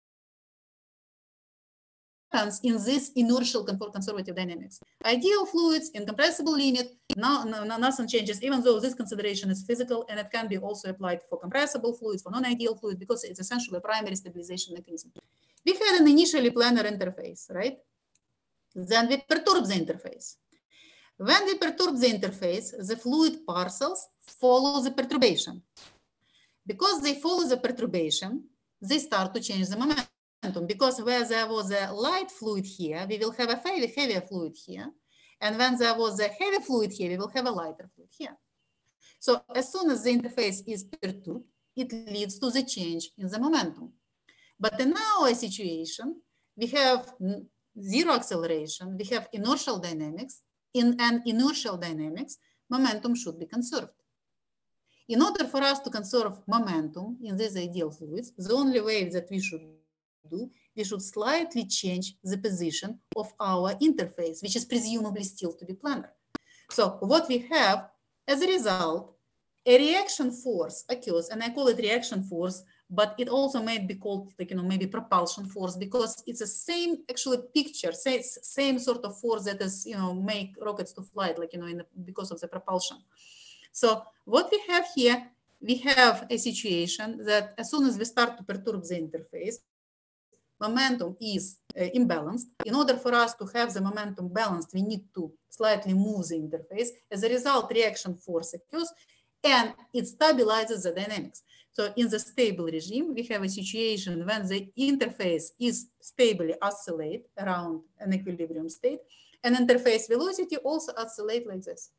in this inertial conservative dynamics. Ideal fluids, incompressible limit, nothing changes, even though this consideration is physical, and it can be also applied for compressible fluids, for non-ideal fluid, because it's essentially a primary stabilization mechanism. We had an initially planar interface, right? Then we perturb the interface. When we perturb the interface, the fluid parcels follow the perturbation. Because they follow the perturbation, they start to change the momentum. Because where there was a light fluid here, we will have a heavier fluid here. And when there was a heavy fluid here, we will have a lighter fluid here. So as soon as the interface is perturbed, it leads to the change in the momentum. But in our situation, we have zero acceleration, we have inertial dynamics. In an inertial dynamics, momentum should be conserved. In order for us to conserve momentum in these ideal fluids, the only way that we should do, we should slightly change the position of our interface, which is presumably still to be planar. So what we have, as a result, a reaction force occurs, and I call it reaction force, but it also may be called, like, maybe propulsion force, because it's the same actually picture, same sort of force that is, make rockets to flight, like, because of the propulsion. So what we have here, we have a situation that as soon as we start to perturb the interface, momentum is imbalanced. In order for us to have the momentum balanced, we need to slightly move the interface. As a result, reaction force occurs, and it stabilizes the dynamics. So in the stable regime, we have a situation when the interface is stably oscillate around an equilibrium state, and interface velocity also oscillate like this.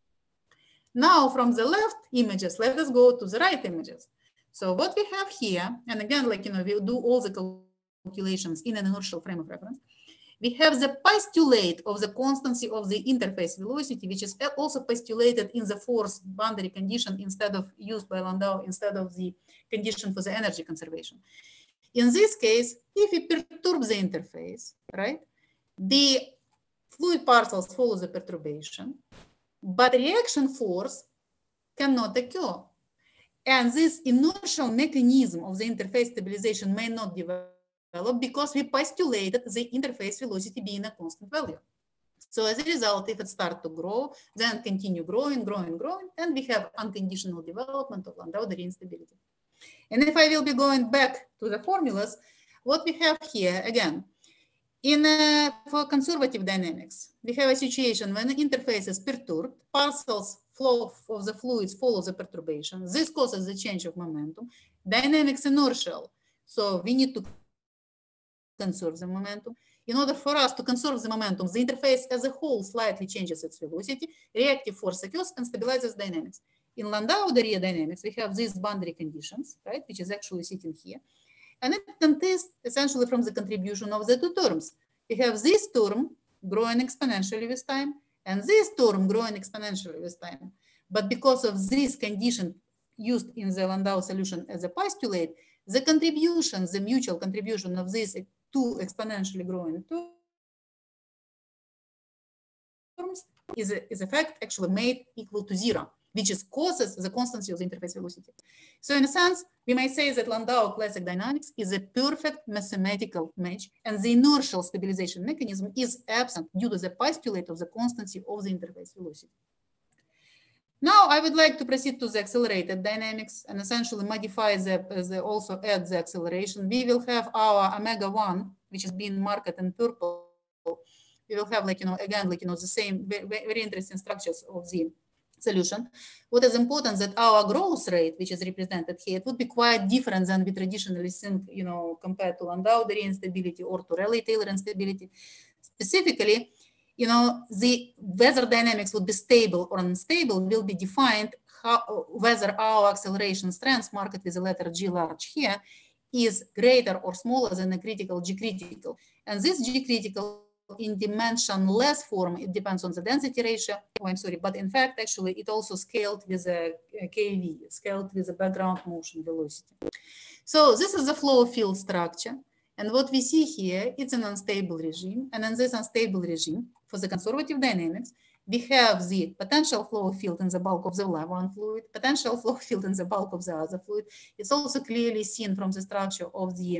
Now from the left images, let us go to the right images. So what we have here, and again, we do all the calculations in an inertial frame of reference. We have the postulate of the constancy of the interface velocity, which is also postulated in the force boundary condition instead of used by Landau, instead of the condition for the energy conservation. In this case, if we perturb the interface, right, the fluid parcels follow the perturbation, but reaction force cannot occur. And this inertial mechanism of the interface stabilization may not develop because we postulated the interface velocity being a constant value. So as a result, if it starts to grow, then continue growing, and we have unconditional development of Landau-Darrier instability. And if I will be going back to the formulas, what we have here, again, for conservative dynamics, we have a situation when the interface is perturbed, parcels flow of the fluids follow the perturbation. This causes the change of momentum. Dynamics inertial, so we need to conserve the momentum. In order for us to conserve the momentum, the interface as a whole slightly changes its velocity, reactive force occurs and stabilizes dynamics. in Landau-Darrier dynamics, we have these boundary conditions, right, which is actually sitting here. And it consists essentially from the contribution of the two terms. We have this term growing exponentially with time, and this term growing exponentially with time. But because of this condition used in the Landau solution as a postulate, the contribution, the mutual contribution of these two exponentially growing terms is in fact actually made equal to 0, which is causes the constancy of the interface velocity. So in a sense, we may say that Landau classic dynamics is a perfect mathematical match, and the inertial stabilization mechanism is absent due to the postulate of the constancy of the interface velocity. Now I would like to proceed to the accelerated dynamics and essentially modify also add the acceleration. We will have our omega-1, which is being marked in purple. We will have the same very interesting structures of the solution. What is important that our growth rate, which is represented here, it would be quite different than we traditionally think, compared to Landau-Darrier instability or to Rayleigh-Taylor instability. Specifically, the whether dynamics would be stable or unstable will be defined whether our acceleration strength marked with the letter G large here is greater or smaller than a critical G critical. And this G critical in dimensionless form, it depends on the density ratio. Oh, I'm sorry, but in fact, actually, it also scaled with a KV, scaled with a background motion velocity. So this is the flow field structure. And what we see here, it's an unstable regime. And in this unstable regime, for the conservative dynamics, we have the potential flow field in the bulk of the one fluid, potential flow field in the bulk of the other fluid. It's also clearly seen from the structure of the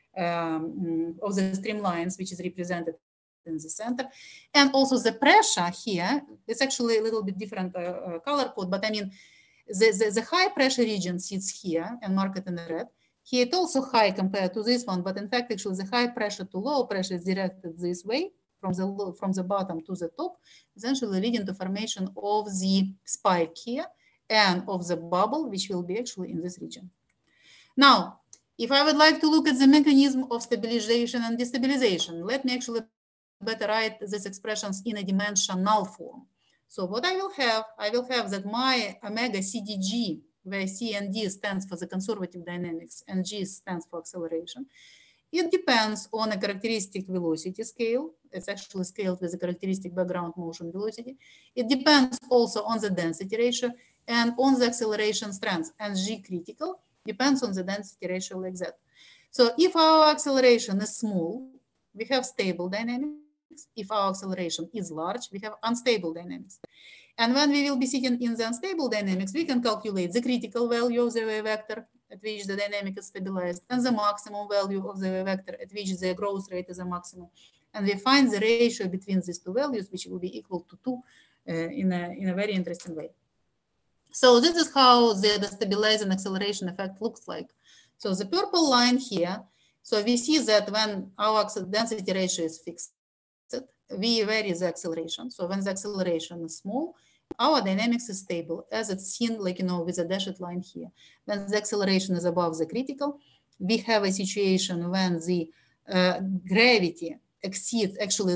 streamlines, which is represented in the center. And also the pressure here, it's actually a little bit different color code, but I mean, the high pressure region sits here and marked in red. Here it's also high compared to this one, but in fact, actually the high pressure to low pressure is directed this way from the bottom to the top, essentially leading to formation of the spike here and of the bubble, which will be actually in this region. Now, if I would like to look at the mechanism of stabilization and destabilization, let me actually better write these expressions in a dimensional form. So what I will have that my omega CdG, where C and D stands for the conservative dynamics and G stands for acceleration, it depends on a characteristic velocity scale. It's actually scaled with a characteristic background motion velocity. It depends also on the density ratio and on the acceleration strength, and G critical depends on the density ratio like that. So if our acceleration is small, we have stable dynamics. If our acceleration is large, we have unstable dynamics. And when we will be sitting in the unstable dynamics, we can calculate the critical value of the wave vector at which the dynamic is stabilized and the maximum value of the wave vector at which the growth rate is a maximum. And we find the ratio between these two values, which will be equal to 2 in a very interesting way. So this is how the destabilizing acceleration effect looks like. So the purple line here, so we see that when our density ratio is fixed, we vary the acceleration. So when the acceleration is small, our dynamics is stable, as it's seen with a dashed line here. When the acceleration is above the critical, we have a situation when the gravity exceeds, actually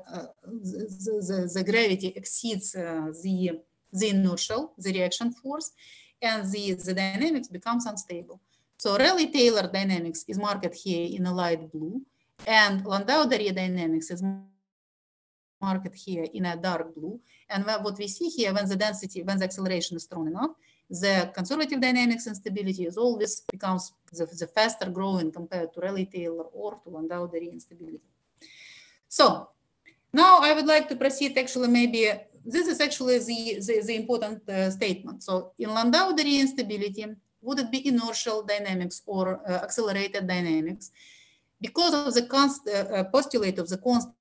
the gravity exceeds the inertial, the reaction force, and the dynamics becomes unstable. So Rayleigh-Taylor dynamics is marked here in a light blue, and Landau-Darrier dynamics is marked here in a dark blue. And what we see here, when the acceleration is strong enough, the conservative dynamics instability is always becomes the faster growing compared to Rayleigh-Taylor or to Landau-Darrier instability. So now I would like to proceed. Actually, maybe this is actually the important statement. So in Landau-Darrier instability, would it be inertial dynamics or accelerated dynamics? Because of the postulate of the constancy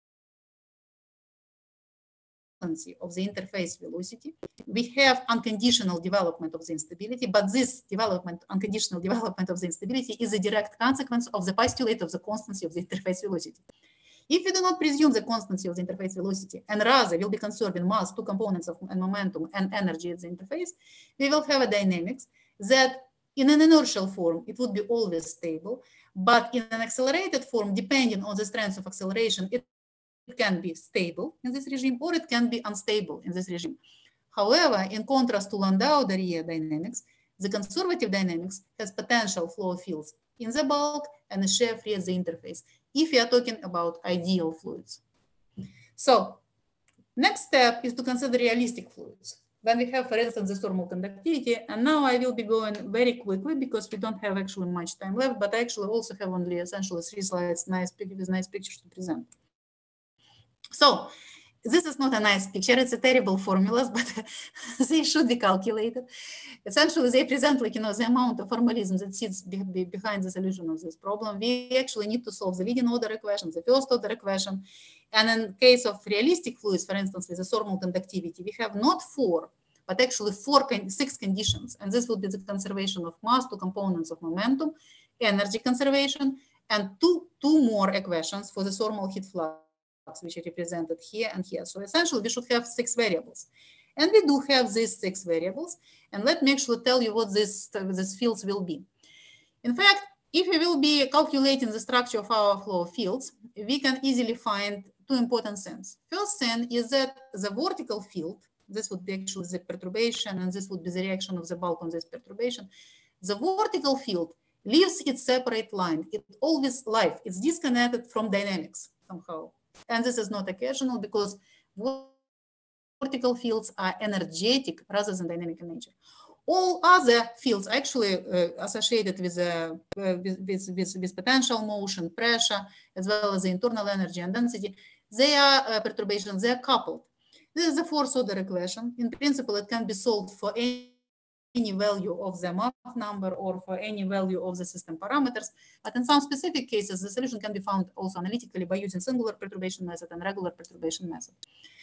of the interface velocity, we have unconditional development of the instability, but this unconditional development of the instability is a direct consequence of the postulate of the constancy of the interface velocity. If we do not presume the constancy of the interface velocity and rather will be conserving mass, two components of momentum and energy at the interface, we will have a dynamics that in an inertial form, it would be always stable, but in an accelerated form, depending on the strength of acceleration, it can be stable in this regime or it can be unstable in this regime. However, in contrast to Landau-Darrier dynamics, the conservative dynamics has potential flow fields in the bulk and is shear free at the interface, if we are talking about ideal fluids. So next step is to consider realistic fluids. When we have, for instance, the thermal conductivity, and now I will be going very quickly because we don't have actually much time left, but I actually also have only essentially 3 slides with nice pictures to present. So this is not a nice picture, it's a terrible formulas, but they should be calculated. Essentially, they present like, the amount of formalism that sits behind the solution of this problem. We actually need to solve the leading order equation, the first order equation. And in case of realistic fluids, for instance, with the thermal conductivity, we have not 4, but actually 6 conditions. And this would be the conservation of mass, 2 components of momentum, energy conservation, and two more equations for the thermal heat flux, which are represented here and here. So essentially, we should have 6 variables. And we do have these 6 variables. And let me actually tell you what these fields will be. In fact, if we will be calculating the structure of our flow fields, we can easily find 2 important things. First thing is that the vertical field, this would be actually the perturbation, and this would be the reaction of the bulk on this perturbation. The vertical field leaves its separate line. It always live. It's disconnected from dynamics somehow. And this is not occasional because vertical fields are energetic rather than dynamic in nature. All other fields actually associated with potential motion, pressure, as well as the internal energy and density, they are perturbations, they are coupled. This is the 4th order equation. In principle, it can be solved for any value of the Mach number or for any value of the system parameters. But in some specific cases, the solution can be found also analytically by using singular perturbation method and regular perturbation method.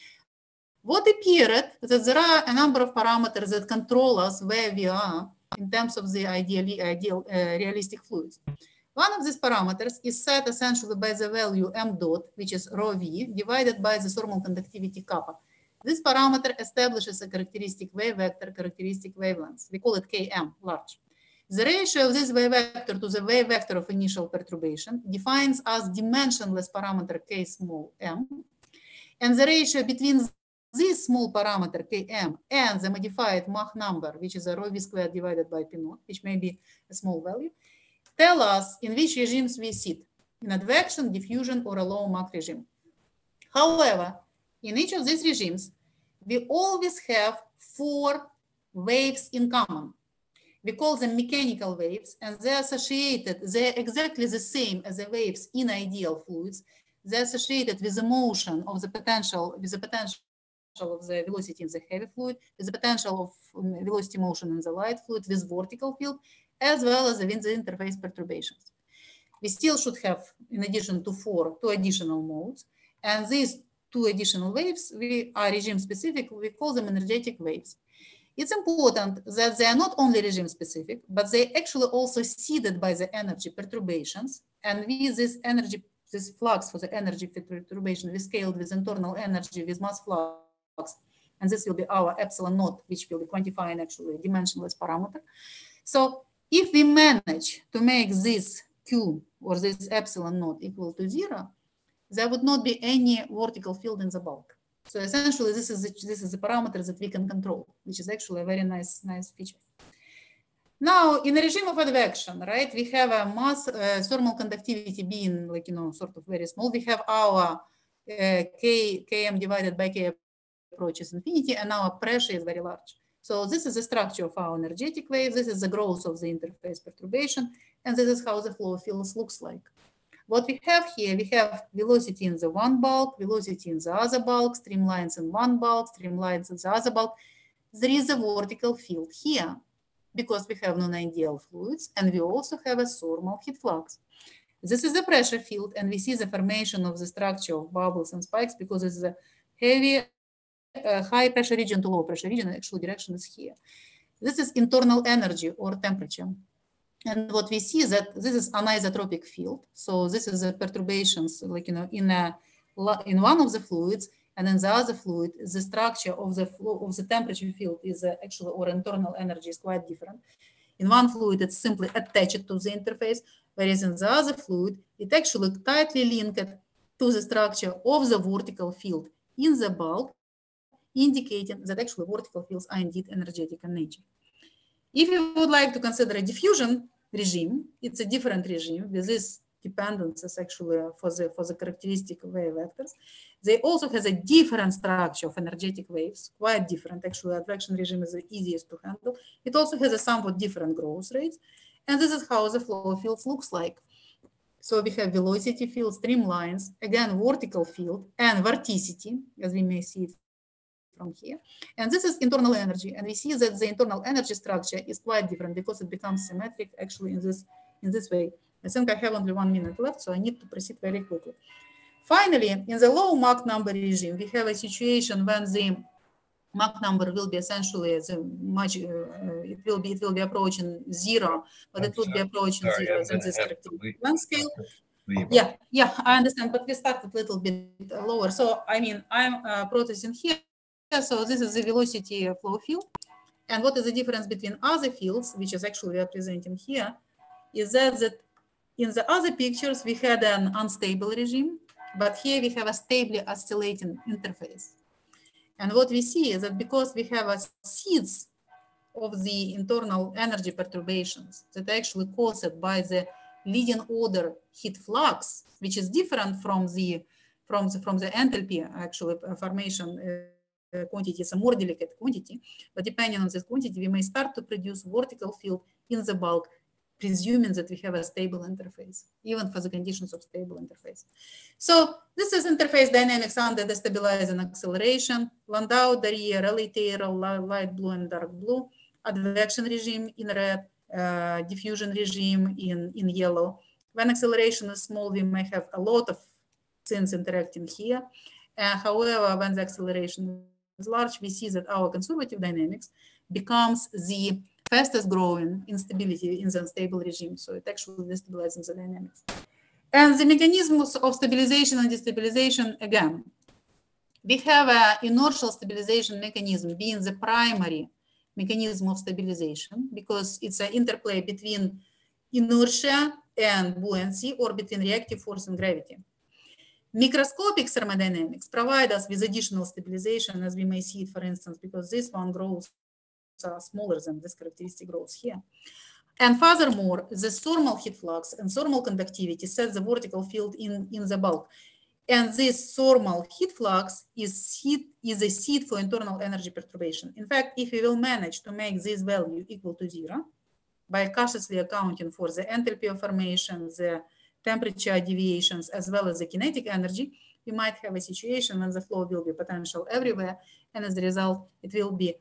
What appeared that there are a number of parameters that control us where we are in terms of the ideal realistic fluids. One of these parameters is set essentially by the value m dot, which is rho v, divided by the thermal conductivity kappa. This parameter establishes a characteristic wave vector, characteristic wavelength. We call it Km, large. The ratio of this wave vector to the wave vector of initial perturbation defines as dimensionless parameter K small m. And the ratio between this small parameter Km and the modified Mach number, which is a rho v squared divided by P naught, which may be a small value, tell us in which regimes we sit, in advection, diffusion, or a low Mach regime. However, in each of these regimes, we always have 4 waves in common. We call them mechanical waves, and they're associated, they're exactly the same as the waves in ideal fluids. They're associated with the motion of the potential, of the velocity in the heavy fluid, with the potential of velocity motion in the light fluid, with vertical field, as well as within the interface perturbations. We still should have, in addition to 4, 2 additional modes, and these 2 additional waves, we are regime specific, we call them energetic waves. It's important that they are not only regime specific, but they actually also seeded by the energy perturbations. And with this energy, this flux for the energy perturbation, we scaled with internal energy, with mass flux. And this will be our epsilon naught, which will be quantifying actually dimensionless parameter. So if we manage to make this Q or this epsilon naught equal to 0, there would not be any vertical field in the bulk. So essentially, this is the parameter that we can control, which is actually a very nice feature. Now, in a regime of advection, right, we have a mass thermal conductivity being like, sort of very small. We have our Km divided by K approaches infinity, and our pressure is very large. So this is the structure of our energetic wave. This is the growth of the interface perturbation, and this is how the flow fields looks like. What we have here, we have velocity in the one bulk, velocity in the other bulk, streamlines in one bulk, streamlines in the other bulk. There is a vertical field here because we have non-ideal fluids, and we also have a thermal heat flux. This is the pressure field, and we see the formation of the structure of bubbles and spikes because it's a heavy, high pressure region to low pressure region, and actual direction is here. This is internal energy or temperature. And what we see is that this is anisotropic field. So this is the perturbations, like, in one of the fluids, and in the other fluid, the structure of the temperature field is actually, or internal energy is quite different. In one fluid, it's simply attached to the interface, whereas in the other fluid, it actually tightly linked to the structure of the vertical field in the bulk, indicating that actually vertical fields are indeed energetic in nature. If you would like to consider a diffusion regime, it's a different regime with this dependencies actually for the characteristic wave vectors. They also has a different structure of energetic waves, quite different. Actually, attraction regime is the easiest to handle. It also has a somewhat different growth rates. And this is how the flow fields looks like. So we have velocity field, streamlines, again, vertical field and vorticity, as we may see it from here. And this is internal energy. And we see that the internal energy structure is quite different because it becomes symmetric actually in this way. I think I have only 1 minute left, so I need to proceed very quickly. Finally, in the low Mach number regime, we have a situation when the Mach number will be essentially it will be approaching 0, but it would be approaching 0 than this characteristic length scale. Yeah, I understand, but we started a little bit lower. So I mean, I'm processing here. So this is the velocity flow field. And what is the difference between other fields, which is actually we are presenting here, is that in the other pictures, we had an unstable regime, but here we have a stably oscillating interface. And what we see is that because we have a seeds of the internal energy perturbations that are actually caused by the leading order heat flux, which is different from the enthalpy actually formation quantity, is a more delicate quantity, but depending on this quantity, we may start to produce vertical field in the bulk, presuming that we have a stable interface, even for the conditions of stable interface. So this is interface dynamics under the stabilizing acceleration, Landau, Darrier, Rayleigh-Taylor, light blue and dark blue, advection regime in red, diffusion regime in yellow. When acceleration is small, we may have a lot of things interacting here. However, when the acceleration is large, we see that our conservative dynamics becomes the fastest growing instability in the unstable regime. So it actually destabilizes the dynamics. And the mechanisms of stabilization and destabilization, again, we have an inertial stabilization mechanism being the primary mechanism of stabilization because it's an interplay between inertia and buoyancy or between reactive force and gravity. Microscopic thermodynamics provide us with additional stabilization, as we may see it, for instance, because this one grows smaller than this characteristic growth here. And furthermore, the thermal heat flux and thermal conductivity set the vertical field in the bulk. And this thermal heat flux is a seed for internal energy perturbation. In fact, if we will manage to make this value equal to 0 by cautiously accounting for the enthalpy of formation, the temperature deviations, as well as the kinetic energy, we might have a situation when the flow will be potential everywhere. And as a result, it will be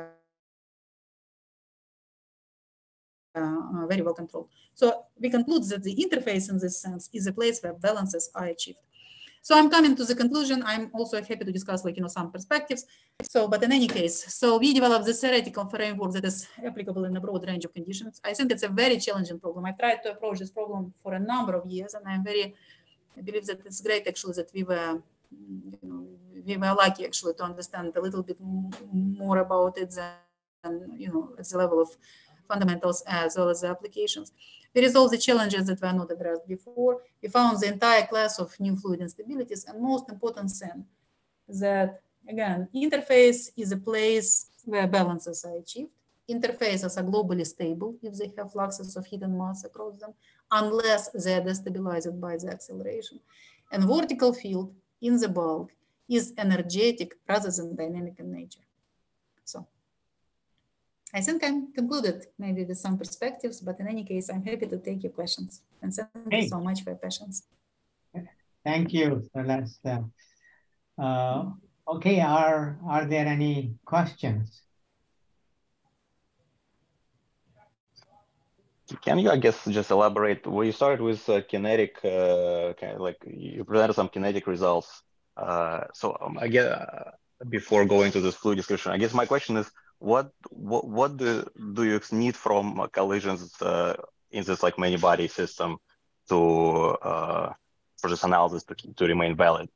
very well controlled. So we conclude that the interface in this sense is a place where balances are achieved. So I'm coming to the conclusion. I'm also happy to discuss some perspectives. So, but in any case, so we developed this theoretical framework that is applicable in a broad range of conditions. I think it's a very challenging problem. I tried to approach this problem for a number of years, and I believe that it's great actually that we were lucky actually to understand a little bit more about it than, at the level of fundamentals as well as the applications. We resolved the challenges that were not addressed before. We found the entire class of new fluid instabilities, and most important thing that, again, interface is a place where balances are achieved. Interfaces are globally stable if they have fluxes of heat and mass across them, unless they are destabilized by the acceleration. And vertical field in the bulk is energetic rather than dynamic in nature. So I think I'm concluded maybe with some perspectives, but in any case, I'm happy to take your questions. And thank you so much for your patience. Thank you, Celeste. Okay, are there any questions? Can you, I guess, just elaborate? Well, you started with kinetic, kind of like you presented some kinetic results. I guess before going to this fluid description, I guess my question is, what do you need from collisions in this like many body system for this analysis to remain valid?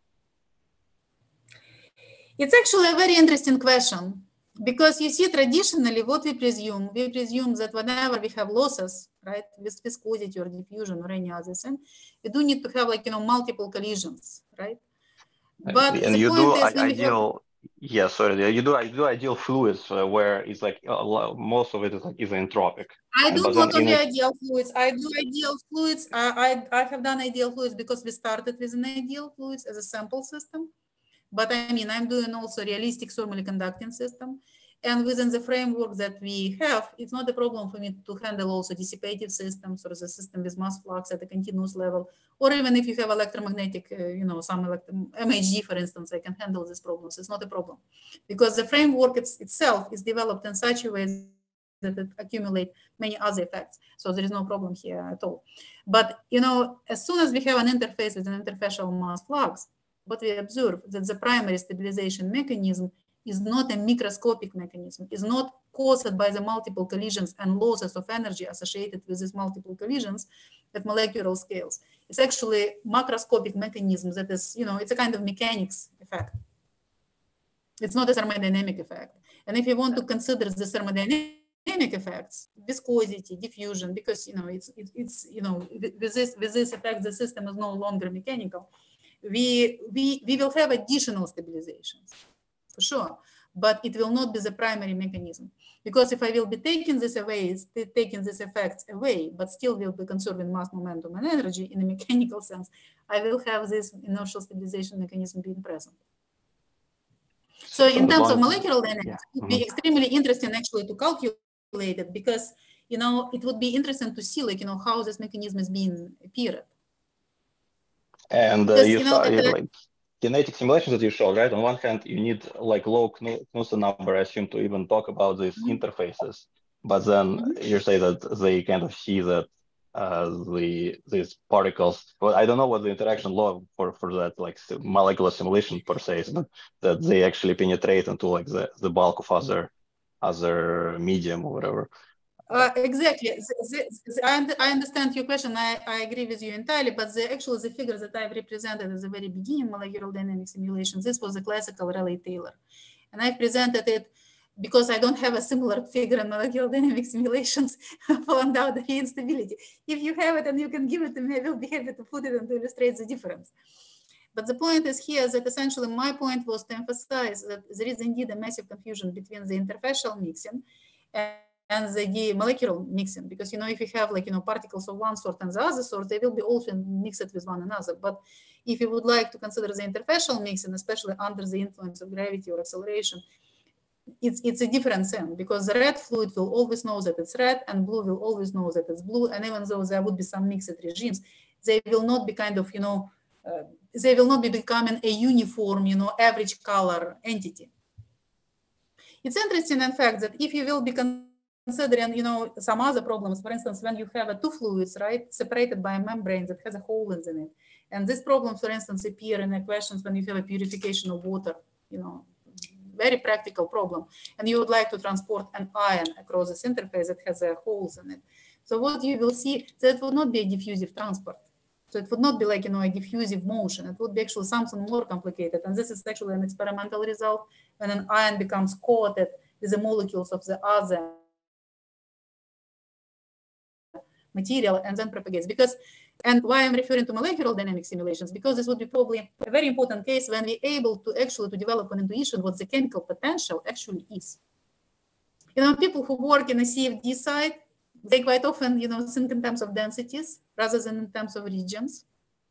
It's actually a very interesting question, because you see traditionally what we presume that whenever we have losses, right, with viscosity or diffusion or any other thing, we do need to have multiple collisions, right? But and you do ideal Yeah, sorry. You do ideal fluids where it's like most of it is like isentropic. I do But not then only ideal fluids. I do ideal fluids. I have done ideal fluids because we started with an ideal fluids as a sample system. But I mean, I'm doing also realistic thermally conducting system. And within the framework that we have, it's not a problem for me to handle also dissipative systems or the system with mass flux at a continuous level, or even if you have electromagnetic, some MHD, for instance, I can handle these problems. It's not a problem because the framework itself is developed in such a way that it accumulate many other effects. So there is no problem here at all. But, as soon as we have an interface with an interfacial mass flux, what we observe that the primary stabilization mechanism is not a microscopic mechanism, is not caused by the multiple collisions and losses of energy associated with these multiple collisions at molecular scales. It's actually macroscopic mechanism that is, it's a kind of mechanics effect. It's not a thermodynamic effect. And if you want to consider the thermodynamic effects, viscosity, diffusion, because, with this effect, the system is no longer mechanical. We will have additional stabilizations, for sure, but it will not be the primary mechanism. Because if I will be taking this away, taking these effects away, but still will be conserving mass, momentum, and energy in a mechanical sense, I will have this inertial stabilization mechanism being present. So in terms of molecular dynamics, it would be extremely interesting actually to calculate it because, it would be interesting to see, how this mechanism is being appeared. And you saw like kinetic simulations that you showed, right? On one hand, you need like low Knudsen number, I assume, to even talk about these interfaces. But then you say that they kind of see that these particles. Well, I don't know what the interaction law for that like molecular simulation per se is, but that they actually penetrate into like the bulk of other medium or whatever. Exactly. I understand your question. I agree with you entirely, but the figure that I've represented at the very beginning, molecular dynamic simulations, this was a classical Rayleigh-Taylor. And I've presented it because I don't have a similar figure in molecular dynamic simulations found out the instability. If you have it and you can give it to me, I will be happy to put it and to illustrate the difference. But the point is here that essentially my point was to emphasize that there is indeed a massive confusion between the interfacial mixing and the molecular mixing, because, if you have particles of one sort and the other sort, they will be also mixed with one another. But if you would like to consider the interfacial mixing, especially under the influence of gravity or acceleration, it's a different thing, because the red fluid will always know that it's red and blue will always know that it's blue. And even though there would be some mixed regimes, they will not be they will not be becoming a uniform, average color entity. It's interesting, in fact, that if you will be considering, some other problems, for instance, when you have two fluids, right, separated by a membrane that has a hole in it. And these problems, for instance, appear in equations when you have a purification of water, very practical problem. And you would like to transport an ion across this interface that has holes in it. So what you will see, that would not be a diffusive transport. So it would not be like, a diffusive motion. It would be actually something more complicated. And this is actually an experimental result when an ion becomes coated with the molecules of the other material and then propagates. And why I'm referring to molecular dynamic simulations, because this would be probably a very important case when we're able to actually to develop an intuition what the chemical potential actually is. People who work in a CFD side, they quite often, think in terms of densities rather than in terms of regions.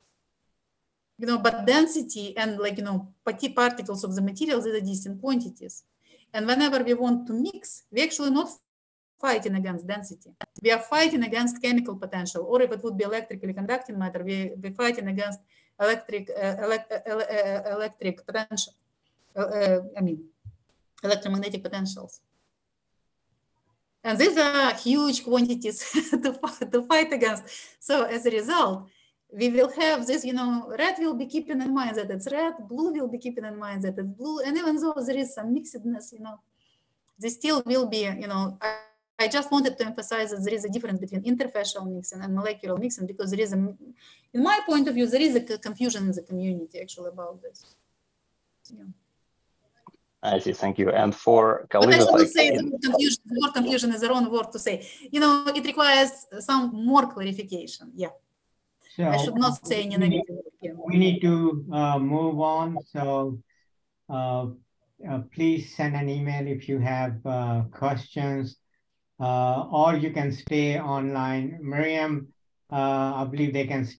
But density and particles of the materials are distinct quantities. And whenever we want to mix, we actually not fighting against density. We are fighting against chemical potential, or if it would be electrically conducting matter, we're fighting against electric potential, electromagnetic potentials. And these are huge quantities to fight against. So as a result, we will have this, red will be keeping in mind that it's red, blue will be keeping in mind that it's blue. And even though there is some mixedness, there still will be, I just wanted to emphasize that there is a difference between interfacial mixing and molecular mixing, because there is in my point of view, there is a confusion in the community actually about this. Yeah. I see, thank you. And for colleagues, but I shouldn't say the word confusion is the wrong word to say. It requires some more clarification. Yeah. So I should not say any negative. We need to move on. So please send an email if you have questions, or you can stay online. Miriam, I believe they can